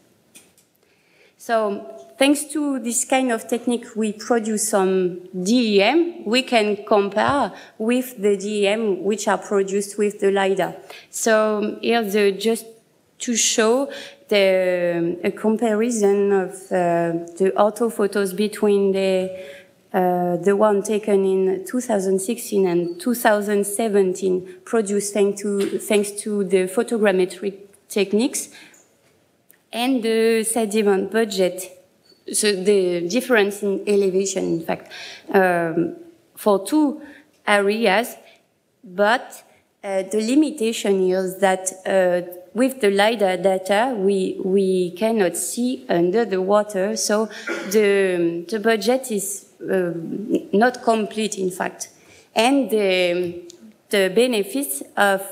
So thanks to this kind of technique, we produce some DEM. We can compare with the DEM which are produced with the LiDAR. So here, just to show a comparison of the orthophotos between the one taken in 2016 and 2017, produced thanks to the photogrammetric techniques, and the sediment budget. So the difference in elevation, in fact, for 2 areas, but the limitation here is that with the LiDAR data, we cannot see under the water, so the budget is not complete, in fact. And the benefits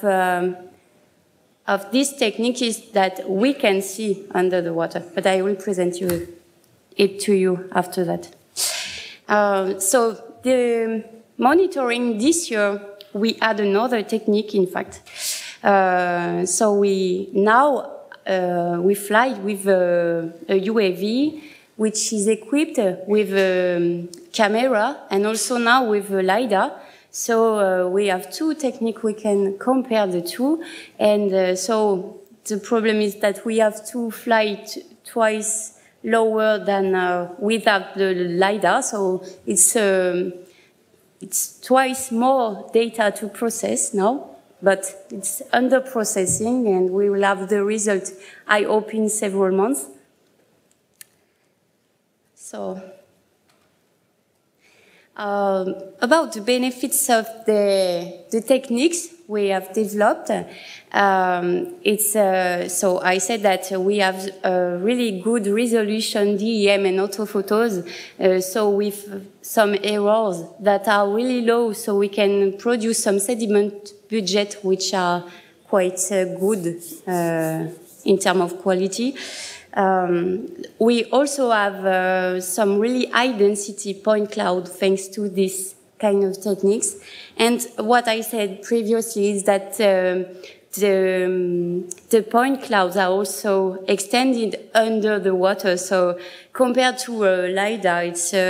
of this technique is that we can see under the water, but I will present it to you after that. So the monitoring this year, we add another technique, in fact. So we fly with a UAV, which is equipped with a camera and also now with a LiDAR. So we have two techniques, we can compare the two. And so the problem is that we have to fly twice lower than without the LiDAR. So it's twice more data to process now, but it's under processing and we will have the result, I hope, in several months. So, about the benefits of the techniques we have developed, so I said that we have a really good resolution DEM and autophotos, so with some errors that are really low, so we can produce some sediment budget which are quite good in terms of quality. We also have some really high density point cloud thanks to this kind of techniques. And what I said previously is that the point clouds are also extended under the water. So compared to a LiDAR,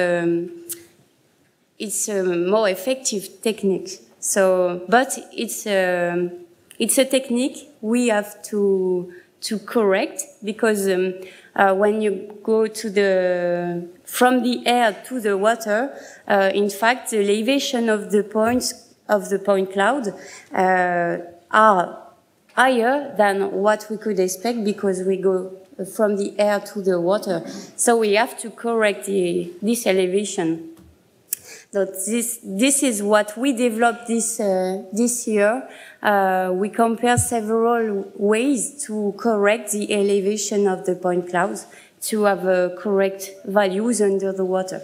it's a more effective technique. So, but it's a technique we have to correct, because when you go from the air to the water, in fact, the elevation of the points of the point cloud are higher than what we could expect, because we go from the air to the water. So we have to correct this elevation. So this is what we developed this year. We compare several ways to correct the elevation of the point clouds to have correct values under the water.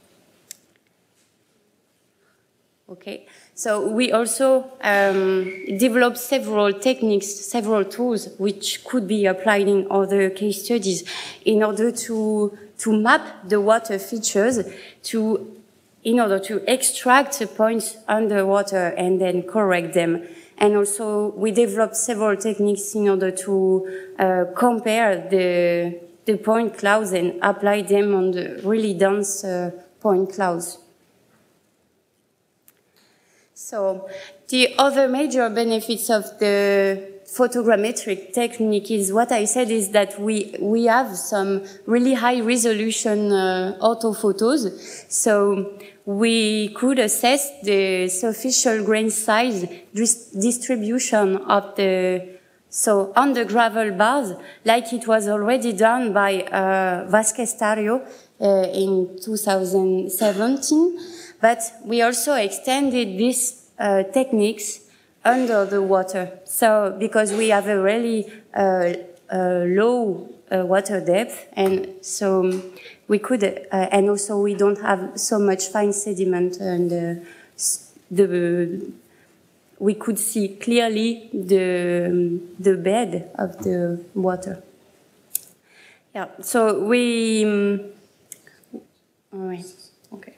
Okay, so we also developed several techniques, several tools which could be applied in other case studies in order to map the water features in order to extract the points underwater and then correct them. And also, we developed several techniques in order to compare the point clouds and apply them on the really dense point clouds. So, the other major benefits of the photogrammetric technique is what I said is that we have some really high resolution orthophotos. So we could assess the superficial grain size distribution of so on the gravel bars, like it was already done by Vasquez Tario in 2017. But we also extended these techniques under the water. So, because we have a really low water depth, and so we could, and also we don't have so much fine sediment, and we could see clearly the bed of the water. Yeah. So we. All right. Okay.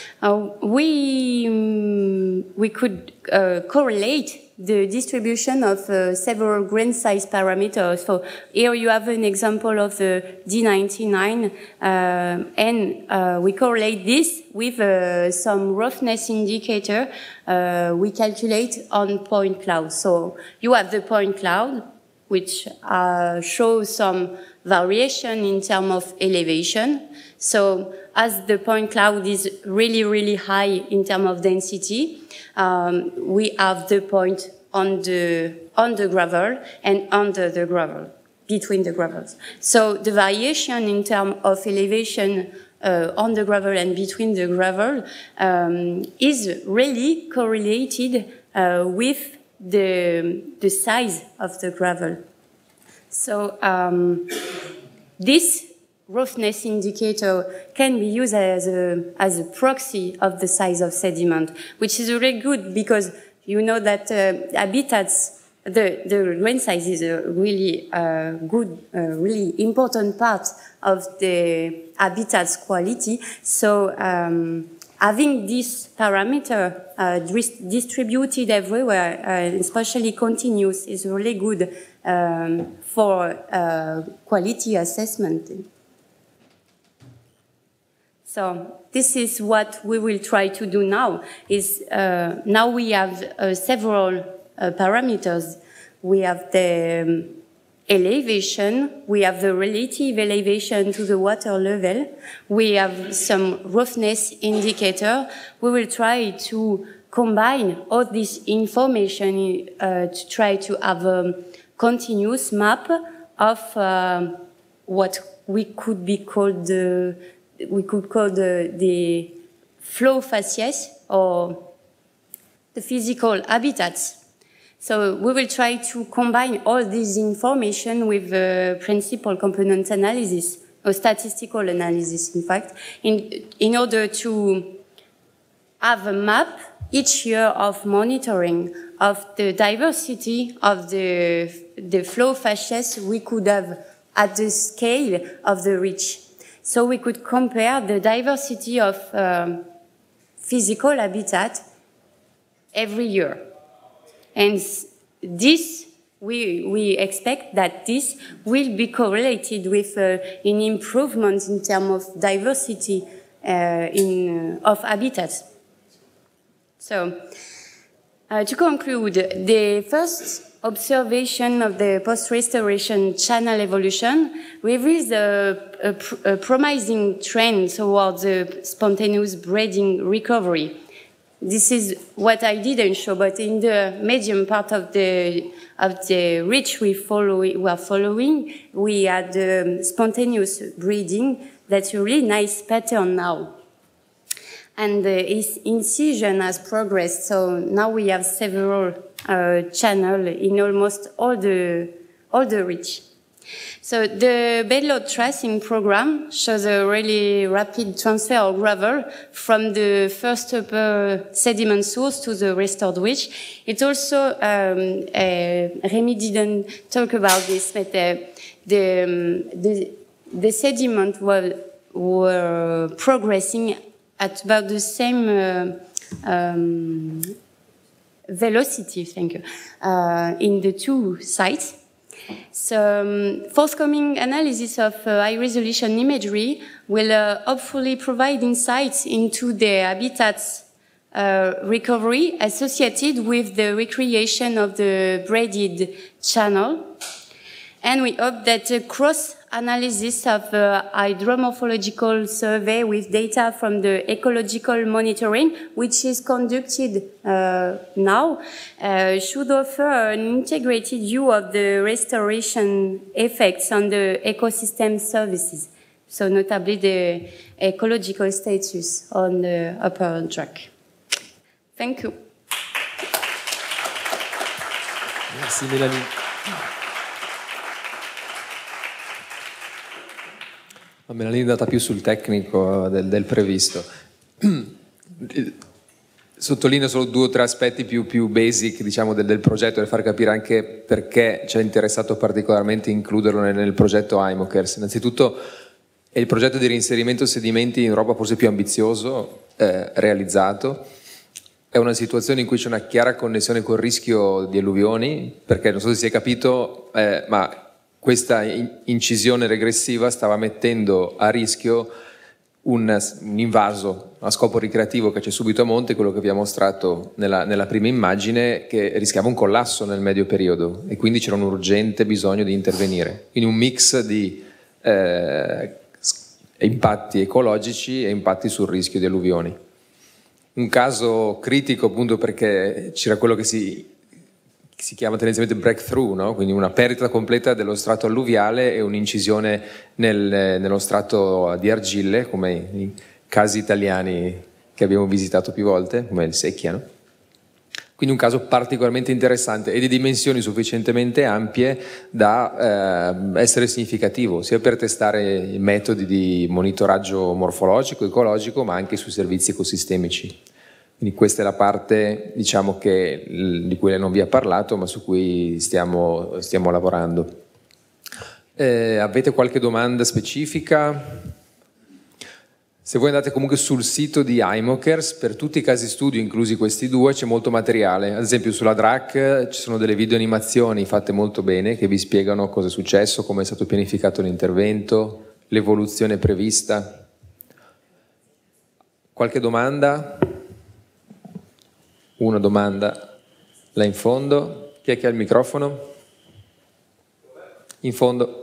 We could correlate the distribution of several grain size parameters. So here you have an example of the D99, and we correlate this with some roughness indicator we calculate on point cloud. So you have the point cloud, which shows some variation in terms of elevation. So as the point cloud is really, really high in terms of density, we have the point on the gravel and under the gravel, between the gravels. So the variation in terms of elevation on the gravel and between the gravel is really correlated with the size of the gravel. So this roughness indicator can be used as a proxy of the size of sediment, which is really good because you know that habitats, the grain size is a really good, really important part of the habitat's quality. So having this parameter distributed everywhere, especially continuous, is really good for quality assessment. So this is what we will try to do now. Is now we have several parameters. We have the elevation, we have the relative elevation to the water level, we have some roughness indicator. We will try to combine all this information to try to have a continuous map of what we could be called the flow facies or the physical habitats. So we will try to combine all this information with principal component analysis, or statistical analysis, in fact, in order to have a map each year of monitoring of the diversity of the flow facies we could have at the scale of the reach. So we could compare the diversity of physical habitat every year. And this, we expect that this will be correlated with an improvement in terms of diversity of habitats. So, to conclude, the first observation of the post-restoration channel evolution reveals a promising trend towards a spontaneous breeding recovery. This is what I didn't show, but in the medium part of the reach we are following, we had spontaneous breeding. That's a really nice pattern now. And its incision has progressed, so now we have several channels in almost all the reach. So the bedload tracing program shows a really rapid transfer of gravel from the first upper sediment source to the restored reach. It also, Rémi didn't talk about this, but the sediment were progressing at about the same velocity, thank you, in the two sites. So forthcoming analysis of high-resolution imagery will hopefully provide insights into the habitats recovery associated with the recreation of the braided channel. And we hope that a cross-analysis of hydromorphological survey with data from the ecological monitoring, which is conducted now, should offer an integrated view of the restoration effects on the ecosystem services, so notably the ecological status on the upper track. Thank you. Merci Mélanie. Mélanie è andata più sul tecnico del previsto. Sottolineo solo 2 o 3 aspetti più basic, diciamo, del progetto, per far capire anche perché ci è interessato particolarmente includerlo nel progetto IMOKERS. Innanzitutto è il progetto di reinserimento sedimenti in Europa forse più ambizioso realizzato. È una situazione in cui c'è una chiara connessione col rischio di alluvioni, perché non so se si è capito, ma questa incisione regressiva stava mettendo a rischio un invaso a scopo ricreativo che c'è subito a monte, quello che vi ha mostrato nella prima immagine, che rischiava un collasso nel medio periodo e quindi c'era un urgente bisogno di intervenire. Quindi un mix di impatti ecologici e impatti sul rischio di alluvioni. Un caso critico appunto perché c'era quello che si chiama tendenzialmente breakthrough, no? Quindi una perdita completa dello strato alluviale e un'incisione nello strato di argille, come i casi italiani che abbiamo visitato più volte, come il Secchiano. Quindi un caso particolarmente interessante e di dimensioni sufficientemente ampie da essere significativo, sia per testare i metodi di monitoraggio morfologico, ecologico, ma anche sui servizi ecosistemici. Quindi questa è la parte, diciamo, di cui lei non vi ha parlato, ma su cui stiamo lavorando. Avete qualche domanda specifica? Se voi andate comunque sul sito di iMokers, per tutti i casi studio, inclusi questi due, c'è molto materiale. Ad esempio sulla DRAC ci sono delle video animazioni fatte molto bene che vi spiegano cosa è successo, come è stato pianificato l'intervento, l'evoluzione prevista. Qualche domanda? Una domanda là in fondo. Chi è che ha il microfono? In fondo.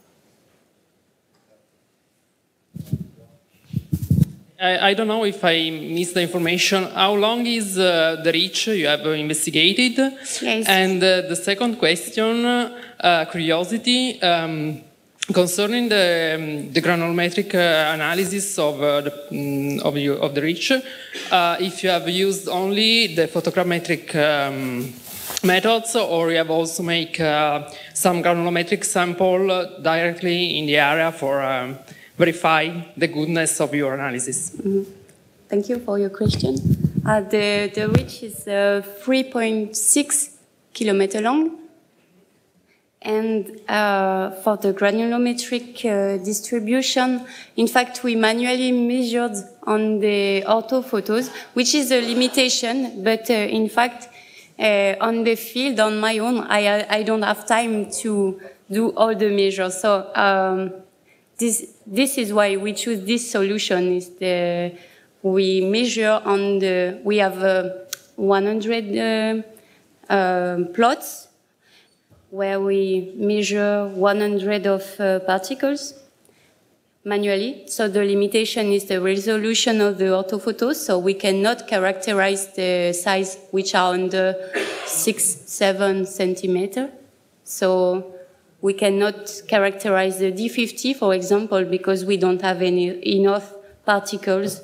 I don't know if I missed the information. How long is the reach you have investigated? Yes. And the second question, curiosity, concerning the granulometric analysis of the reach, if you have used only the photogrammetric methods, or you have also make some granulometric sample directly in the area for verify the goodness of your analysis. Mm-hmm. Thank you for your question. The reach is 3.6 kilometer long. And for the granulometric distribution, in fact, we manually measured on the orthophotos, which is a limitation, but in fact, on the field, on my own, I don't have time to do all the measures. So this is why we choose this solution. We measure on we have 100 plots where we measure 100 of particles manually. So the limitation is the resolution of the orthophotos, so we cannot characterize the size which are under 6-7 centimeters. So we cannot characterize the D50, for example, because we don't have enough particles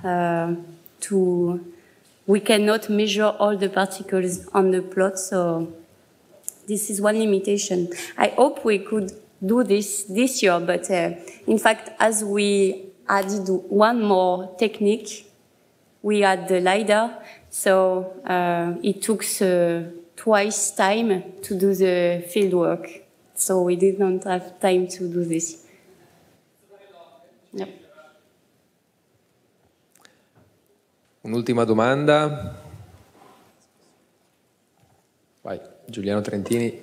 we cannot measure all the particles on the plot, so this is one limitation. I hope we could do this year, but in fact, as we added one more technique, we had the LiDAR, so it took twice time to do the field work. So we did not have time to do this. Yep. Un'ultima domanda. Vai, Giuliano Trentini.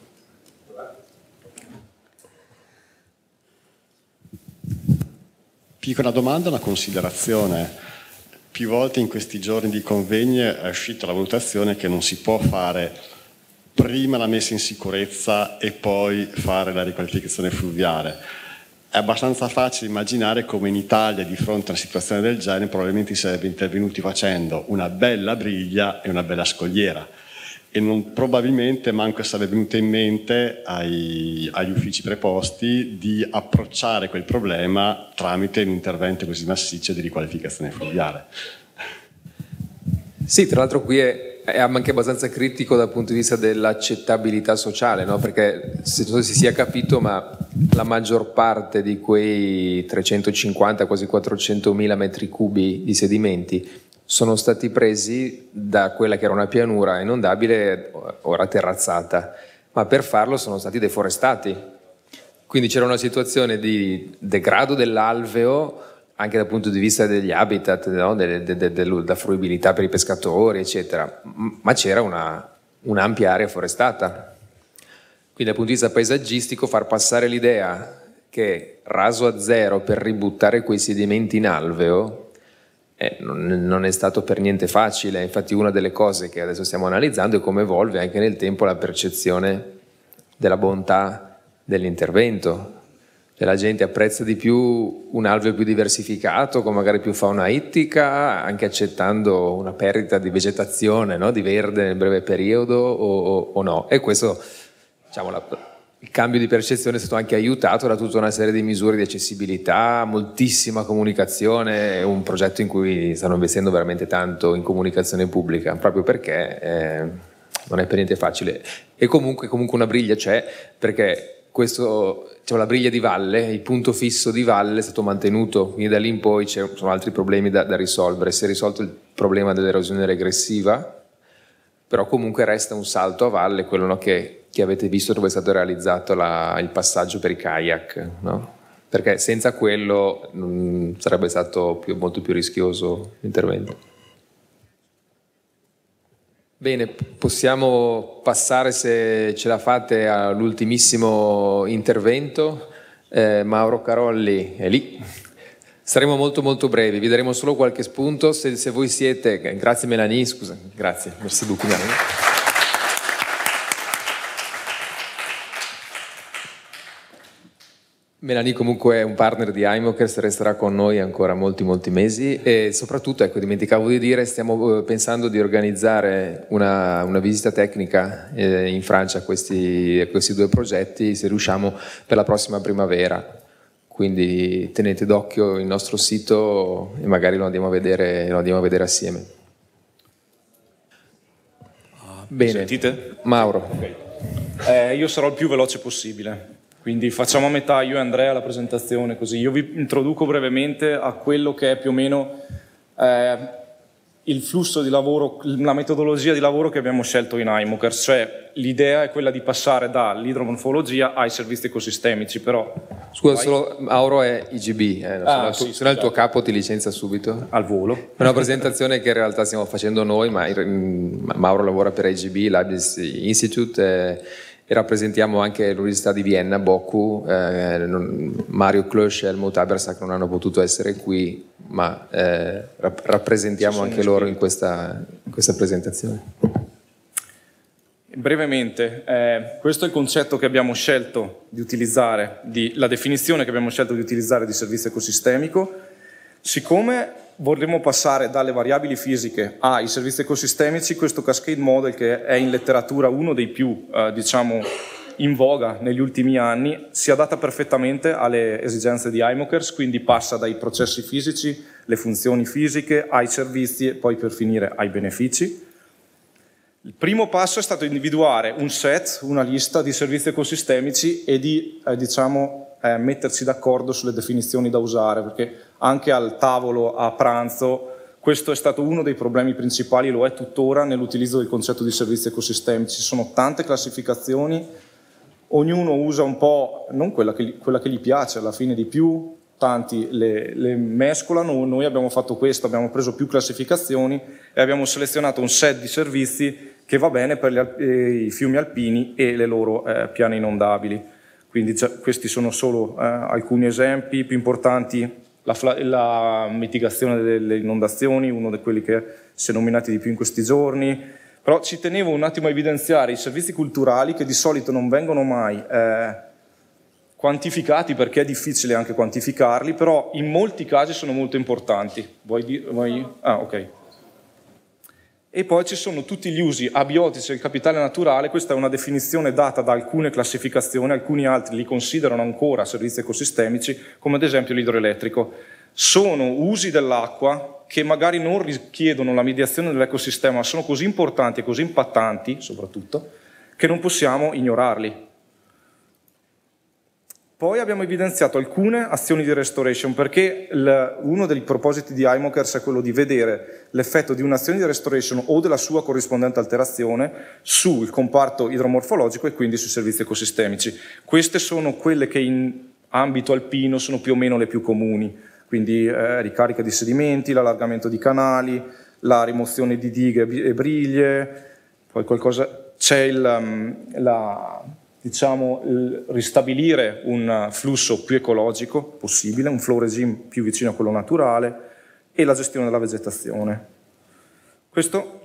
Piccola domanda, una considerazione. Più volte in questi giorni di convegni è uscita la valutazione che non si può fare prima la messa in sicurezza e poi fare la riqualificazione fluviale. È abbastanza facile immaginare come in Italia, di fronte a una situazione del genere, probabilmente si sarebbe intervenuti facendo una bella briglia e una bella scogliera. E probabilmente manco sarebbe venuto in mente agli uffici preposti di approcciare quel problema tramite un intervento così massiccio di riqualificazione fluviale. Sì, tra l'altro qui è anche abbastanza critico dal punto di vista dell'accettabilità sociale, no? Perché se non si sia capito, ma la maggior parte di quei 350, quasi 400.000 metri cubi di sedimenti sono stati presi da quella che era una pianura inondabile, ora terrazzata, ma per farlo sono stati deforestati. Quindi c'era una situazione di degrado dell'alveo anche dal punto di vista degli habitat, no? della fruibilità per i pescatori, eccetera, ma c'era un'ampia area forestata. Quindi dal punto di vista paesaggistico far passare l'idea che raso a zero per ributtare quei sedimenti in alveo non è stato per niente facile. Infatti una delle cose che adesso stiamo analizzando è come evolve anche nel tempo la percezione della bontà dell'intervento. La gente apprezza di più un alveo più diversificato, con magari più fauna ittica, anche accettando una perdita di vegetazione, no? Di verde nel breve periodo o no. E questo, diciamo, il cambio di percezione è stato anche aiutato da tutta una serie di misure di accessibilità, moltissima comunicazione, un progetto in cui stanno investendo veramente tanto in comunicazione pubblica, proprio perché non è per niente facile. E comunque una briglia c'è, perché questo, diciamo, la briglia di valle, il punto fisso di valle è stato mantenuto, quindi da lì in poi ci sono altri problemi da risolvere. Si è risolto il problema dell'erosione regressiva, però comunque resta un salto a valle, quello, no, che avete visto dove è stato realizzato il passaggio per i kayak, no? Perché senza quello sarebbe stato molto più rischioso l'intervento. Bene, possiamo passare, se ce la fate, all'ultimissimo intervento. Mauro Carolli è lì. Saremo molto molto brevi, vi daremo solo qualche spunto. Se voi siete... Grazie Melanie, scusa, grazie. Merci beaucoup Melanie. Melanie comunque è un partner di Imokers, resterà con noi ancora molti mesi e soprattutto, ecco, dimenticavo di dire, stiamo pensando di organizzare una visita tecnica in Francia a questi due progetti, se riusciamo, per la prossima primavera. Quindi tenete d'occhio il nostro sito e magari lo andiamo a vedere assieme. Bene. Sentite? Mauro. Okay. Io sarò il più veloce possibile. Quindi facciamo a metà io e Andrea la presentazione, così io vi introduco brevemente a quello che è più o meno il flusso di lavoro, la metodologia di lavoro che abbiamo scelto in Imokers, cioè l'idea è quella di passare dall'idromorfologia ai servizi ecosistemici, però... Scusa, solo Mauro è IGB, se no il tuo capo ti licenzia subito. Al volo. È una presentazione che in realtà stiamo facendo noi, ma Mauro lavora per IGB, Leibniz Institute, e rappresentiamo anche l'Università di Vienna, BOKU. Mario Klosch e Helmut Habersack non hanno potuto essere qui, ma rappresentiamo anche loro in questa presentazione. Brevemente, questo è il concetto che abbiamo scelto di utilizzare, la definizione che abbiamo scelto di utilizzare di servizio ecosistemico. Siccome vorremmo passare dalle variabili fisiche ai servizi ecosistemici, questo cascade model, che è in letteratura uno dei più diciamo in voga negli ultimi anni, si adatta perfettamente alle esigenze di Imokers, quindi passa dai processi fisici, le funzioni fisiche, ai servizi e poi per finire ai benefici. Il primo passo è stato individuare un set, una lista di servizi ecosistemici e di metterci d'accordo sulle definizioni da usare, perché anche al tavolo a pranzo questo è stato uno dei problemi principali, lo è tuttora nell'utilizzo del concetto di servizi ecosistemici. Ci sono tante classificazioni, ognuno usa un po', non quella che gli piace, alla fine di più, tanti le mescolano. Noi abbiamo fatto questo, abbiamo preso più classificazioni e abbiamo selezionato un set di servizi che va bene per i fiumi alpini e le loro piane inondabili. Quindi questi sono solo alcuni esempi più importanti: la mitigazione delle inondazioni, uno di quelli che si è nominati di più in questi giorni. Però ci tenevo un attimo a evidenziare i servizi culturali, che di solito non vengono mai quantificati, perché è difficile anche quantificarli, però in molti casi sono molto importanti. Ok. E poi ci sono tutti gli usi abiotici del capitale naturale. Questa è una definizione data da alcune classificazioni, alcuni altri li considerano ancora servizi ecosistemici, come ad esempio l'idroelettrico. Sono usi dell'acqua che magari non richiedono la mediazione dell'ecosistema, ma sono così importanti e così impattanti, soprattutto, che non possiamo ignorarli. Poi abbiamo evidenziato alcune azioni di restoration, perché uno dei propositi di Imokers è quello di vedere l'effetto di un'azione di restoration o della sua corrispondente alterazione sul comparto idromorfologico e quindi sui servizi ecosistemici. Queste sono quelle che in ambito alpino sono più o meno le più comuni, quindi ricarica di sedimenti, l'allargamento di canali, la rimozione di dighe e briglie, poi c'è ristabilire un flusso più ecologico possibile, un flow regime più vicino a quello naturale, e la gestione della vegetazione. Questo...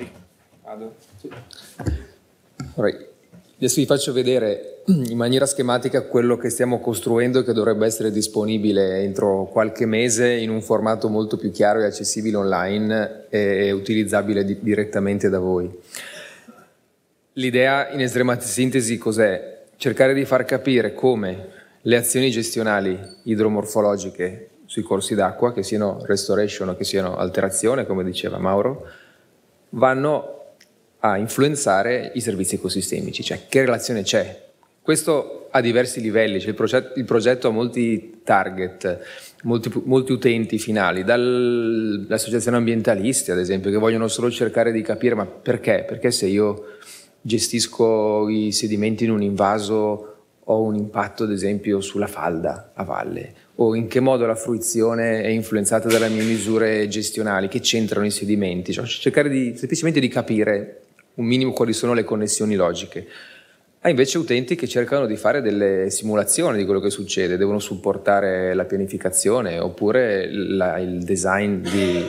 Adesso vi faccio vedere in maniera schematica quello che stiamo costruendo e che dovrebbe essere disponibile entro qualche mese in un formato molto più chiaro e accessibile online e utilizzabile direttamente da voi. L'idea in estrema sintesi cos'è? Cercare di far capire come le azioni gestionali idromorfologiche sui corsi d'acqua, che siano restoration o che siano alterazione, come diceva Mauro, vanno a influenzare i servizi ecosistemici, cioè che relazione c'è, Questo a diversi livelli, cioè il progetto ha molti target, molti utenti finali, dalle associazioni ambientalisti ad esempio, che vogliono solo cercare di capire ma perché? Perché se io gestisco i sedimenti in un invaso ho un impatto ad esempio sulla falda a valle, o in che modo la fruizione è influenzata dalle mie misure gestionali, che c'entrano i sedimenti, cioè cercare semplicemente di capire un minimo quali sono le connessioni logiche. Ha invece utenti che cercano di fare delle simulazioni di quello che succede, devono supportare la pianificazione oppure il design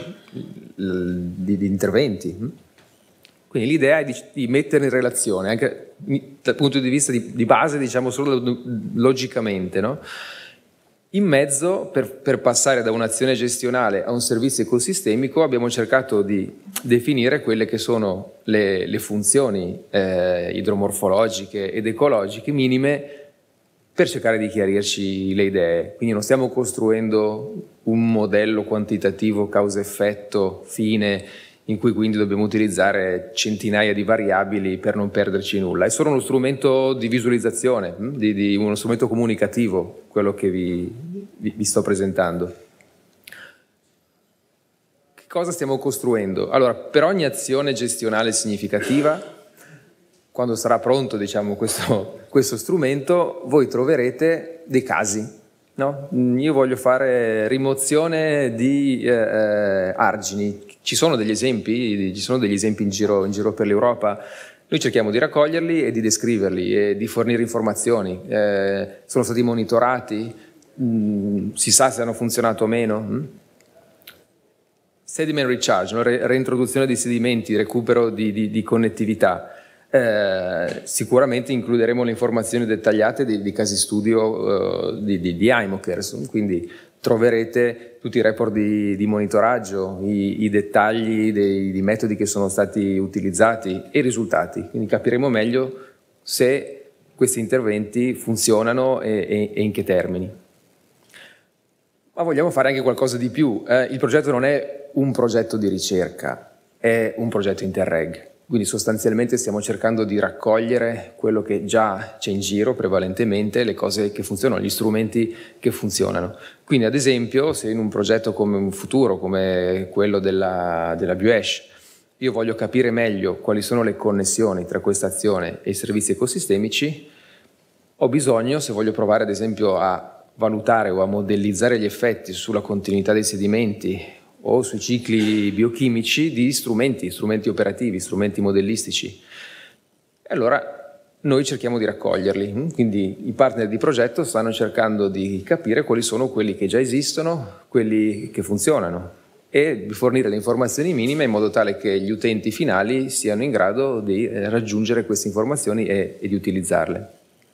di interventi. Quindi l'idea è di mettere in relazione, anche dal punto di vista di base, diciamo solo logicamente, no? In mezzo, per passare da un'azione gestionale a un servizio ecosistemico, abbiamo cercato di definire quelle che sono le funzioni idromorfologiche ed ecologiche minime per cercare di chiarirci le idee. Quindi non stiamo costruendo un modello quantitativo causa-effetto fine in cui quindi dobbiamo utilizzare centinaia di variabili per non perderci nulla. È solo uno strumento di visualizzazione, uno strumento comunicativo, quello che vi sto presentando. Che cosa stiamo costruendo? Allora, per ogni azione gestionale significativa, quando sarà pronto, diciamo, questo strumento, voi troverete dei casi. No? Io voglio fare rimozione di argini. Ci sono degli esempi in giro per l'Europa. Noi cerchiamo di raccoglierli e di descriverli e di fornire informazioni. Sono stati monitorati? Si sa se hanno funzionato o meno? Sediment recharge, no? Reintroduzione di sedimenti, recupero di connettività. Sicuramente includeremo le informazioni dettagliate di casi studio di IMOKers, quindi troverete tutti i report di monitoraggio, i dettagli dei metodi che sono stati utilizzati e i risultati, quindi capiremo meglio se questi interventi funzionano e in che termini. Ma vogliamo fare anche qualcosa di più. Il progetto non è un progetto di ricerca, è un progetto Interreg. Quindi sostanzialmente stiamo cercando di raccogliere quello che già c'è in giro prevalentemente, le cose che funzionano, gli strumenti che funzionano. Quindi ad esempio se in un progetto come un futuro, come quello della BUESH, io voglio capire meglio quali sono le connessioni tra questa azione e i servizi ecosistemici, ho bisogno, se voglio provare ad esempio a valutare o a modellizzare gli effetti sulla continuità dei sedimenti o sui cicli biochimici, di strumenti operativi, strumenti modellistici. E allora noi cerchiamo di raccoglierli, quindi i partner di progetto stanno cercando di capire quali sono quelli che già esistono, quelli che funzionano e di fornire le informazioni minime in modo tale che gli utenti finali siano in grado di raggiungere queste informazioni e di utilizzarle.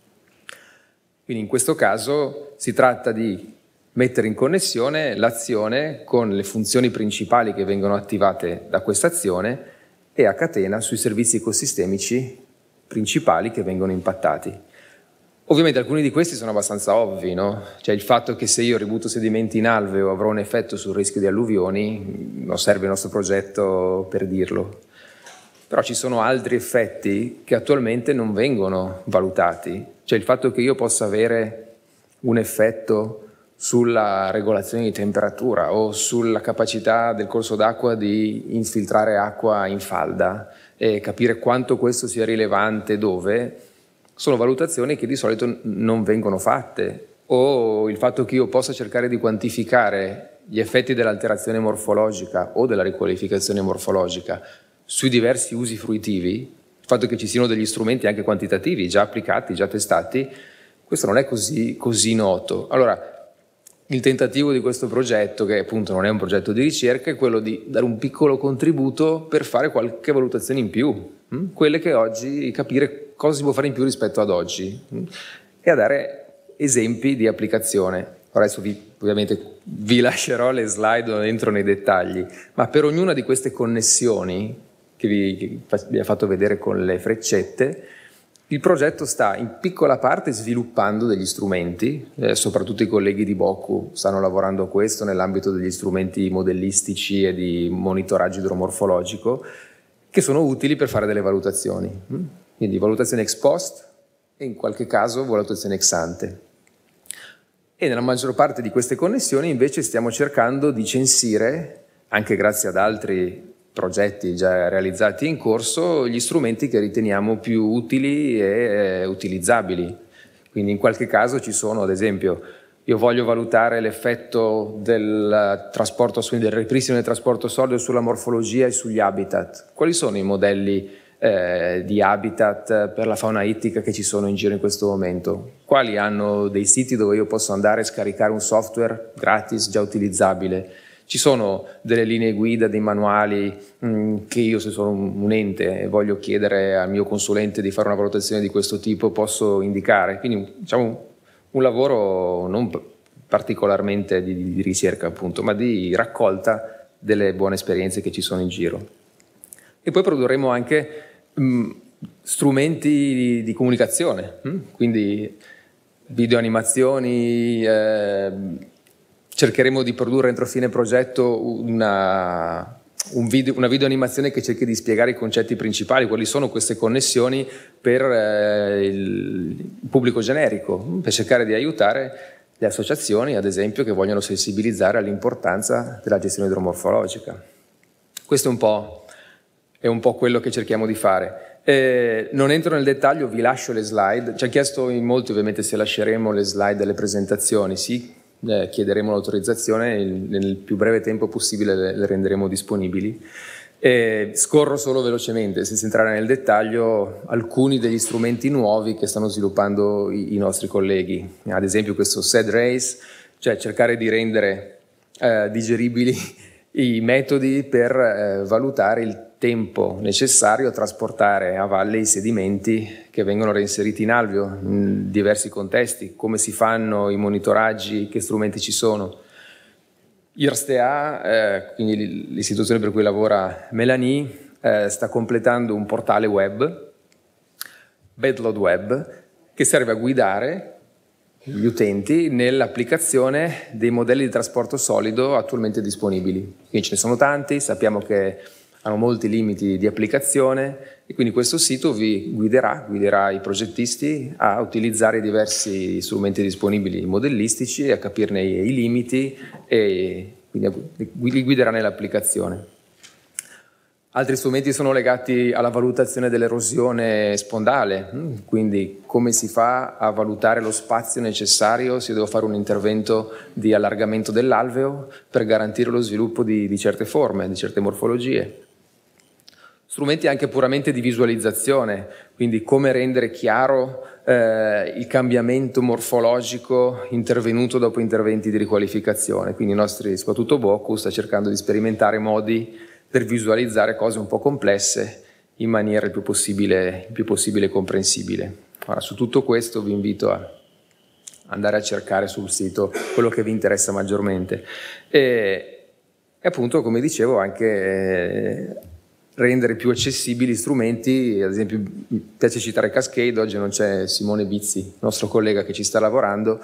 Quindi in questo caso si tratta di mettere in connessione l'azione con le funzioni principali che vengono attivate da questa azione e a catena sui servizi ecosistemici principali che vengono impattati. Ovviamente alcuni di questi sono abbastanza ovvi, no? Cioè il fatto che se io ributto sedimenti in alveo avrò un effetto sul rischio di alluvioni, non serve il nostro progetto per dirlo. Però ci sono altri effetti che attualmente non vengono valutati. Cioè il fatto che io possa avere un effetto sulla regolazione di temperatura o sulla capacità del corso d'acqua di infiltrare acqua in falda e capire quanto questo sia rilevante dove, sono valutazioni che di solito non vengono fatte. O il fatto che io possa cercare di quantificare gli effetti dell'alterazione morfologica o della riqualificazione morfologica sui diversi usi fruitivi, il fatto che ci siano degli strumenti anche quantitativi già applicati, già testati, questo non è così noto. Allora, il tentativo di questo progetto, che appunto non è un progetto di ricerca, è quello di dare un piccolo contributo per fare qualche valutazione in più, quelle che oggi, capire cosa si può fare in più rispetto ad oggi e a dare esempi di applicazione. Adesso ovviamente vi lascerò le slide, non entro nei dettagli, ma per ognuna di queste connessioni che vi ha fatto vedere con le freccette, il progetto sta in piccola parte sviluppando degli strumenti, soprattutto i colleghi di Boku stanno lavorando a questo nell'ambito degli strumenti modellistici e di monitoraggio idromorfologico, che sono utili per fare delle valutazioni. Quindi valutazioni ex post e in qualche caso valutazione ex ante. E nella maggior parte di queste connessioni invece stiamo cercando di censire, anche grazie ad altri progetti già realizzati in corso, gli strumenti che riteniamo più utili e utilizzabili. Quindi in qualche caso ci sono, ad esempio, io voglio valutare l'effetto del trasporto, del ripristino del trasporto solido sulla morfologia e sugli habitat. Quali sono i modelli di habitat per la fauna ittica che ci sono in giro in questo momento? Quali hanno dei siti dove io posso andare e scaricare un software gratis già utilizzabile? Ci sono delle linee guida, dei manuali che io, se sono un ente e voglio chiedere al mio consulente di fare una valutazione di questo tipo, posso indicare? Quindi diciamo un lavoro non particolarmente di ricerca, appunto, ma di raccolta delle buone esperienze che ci sono in giro. E poi produrremo anche strumenti di comunicazione, quindi videoanimazioni, cercheremo di produrre entro fine progetto una videoanimazione che cerchi di spiegare i concetti principali, quali sono queste connessioni per il pubblico generico, per cercare di aiutare le associazioni, ad esempio, che vogliono sensibilizzare all'importanza della gestione idromorfologica. Questo è un po' quello che cerchiamo di fare. Non entro nel dettaglio, vi lascio le slide. Ci ha chiesto in molti ovviamente se lasceremo le slide delle presentazioni. Sì, chiederemo l'autorizzazione, nel più breve tempo possibile le renderemo disponibili. Scorro solo velocemente, senza entrare nel dettaglio, alcuni degli strumenti nuovi che stanno sviluppando i nostri colleghi. Ad esempio questo SED Race, cioè cercare di rendere digeribili i metodi per valutare il tempo necessario a trasportare a valle i sedimenti che vengono reinseriti in alveo in diversi contesti, come si fanno i monitoraggi, che strumenti ci sono. IRSTEA, quindi l'istituzione per cui lavora Melanie, sta completando un portale web, Bedload Web, che serve a guidare gli utenti nell'applicazione dei modelli di trasporto solido attualmente disponibili. Quindi ce ne sono tanti, sappiamo che hanno molti limiti di applicazione e quindi questo sito vi guiderà i progettisti a utilizzare i diversi strumenti disponibili modellistici e a capirne i limiti e quindi li guiderà nell'applicazione. Altri strumenti sono legati alla valutazione dell'erosione spondale, quindi come si fa a valutare lo spazio necessario se devo fare un intervento di allargamento dell'alveo per garantire lo sviluppo di certe forme, di certe morfologie. Strumenti anche puramente di visualizzazione, quindi come rendere chiaro il cambiamento morfologico intervenuto dopo interventi di riqualificazione. Quindi soprattutto Boku sta cercando di sperimentare modi per visualizzare cose un po' complesse in maniera il più possibile comprensibile. Ora, su tutto questo vi invito a andare a cercare sul sito quello che vi interessa maggiormente. E appunto, come dicevo, anche rendere più accessibili strumenti, ad esempio mi piace citare Cascade, oggi non c'è Simone Bizzi, nostro collega che ci sta lavorando,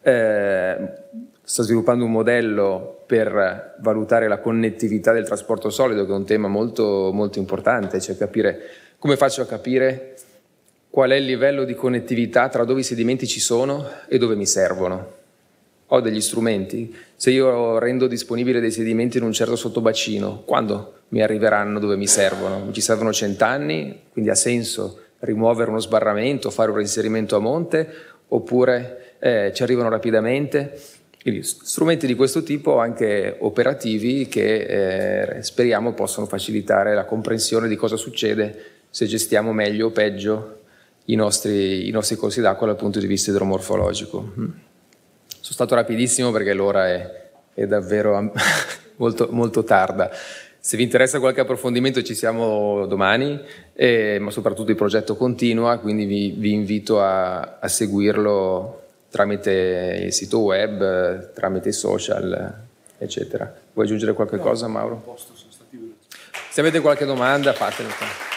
sta sviluppando un modello per valutare la connettività del trasporto solido, che è un tema molto, molto importante, cioè come faccio a capire qual è il livello di connettività tra dove i sedimenti ci sono e dove mi servono. Ho degli strumenti, se io rendo disponibile dei sedimenti in un certo sottobacino, quando mi arriveranno dove mi servono? Ci servono 100 anni, quindi ha senso rimuovere uno sbarramento, fare un reinserimento a monte, oppure ci arrivano rapidamente? Quindi strumenti di questo tipo, anche operativi, che speriamo possano facilitare la comprensione di cosa succede se gestiamo meglio o peggio i nostri corsi d'acqua dal punto di vista idromorfologico. Sono stato rapidissimo perché l'ora è davvero molto, molto tarda. Se vi interessa qualche approfondimento ci siamo domani, ma soprattutto il progetto continua, quindi vi invito a seguirlo tramite il sito web, tramite i social, eccetera. Vuoi aggiungere qualche cosa, Mauro? Se avete qualche domanda, fatelo.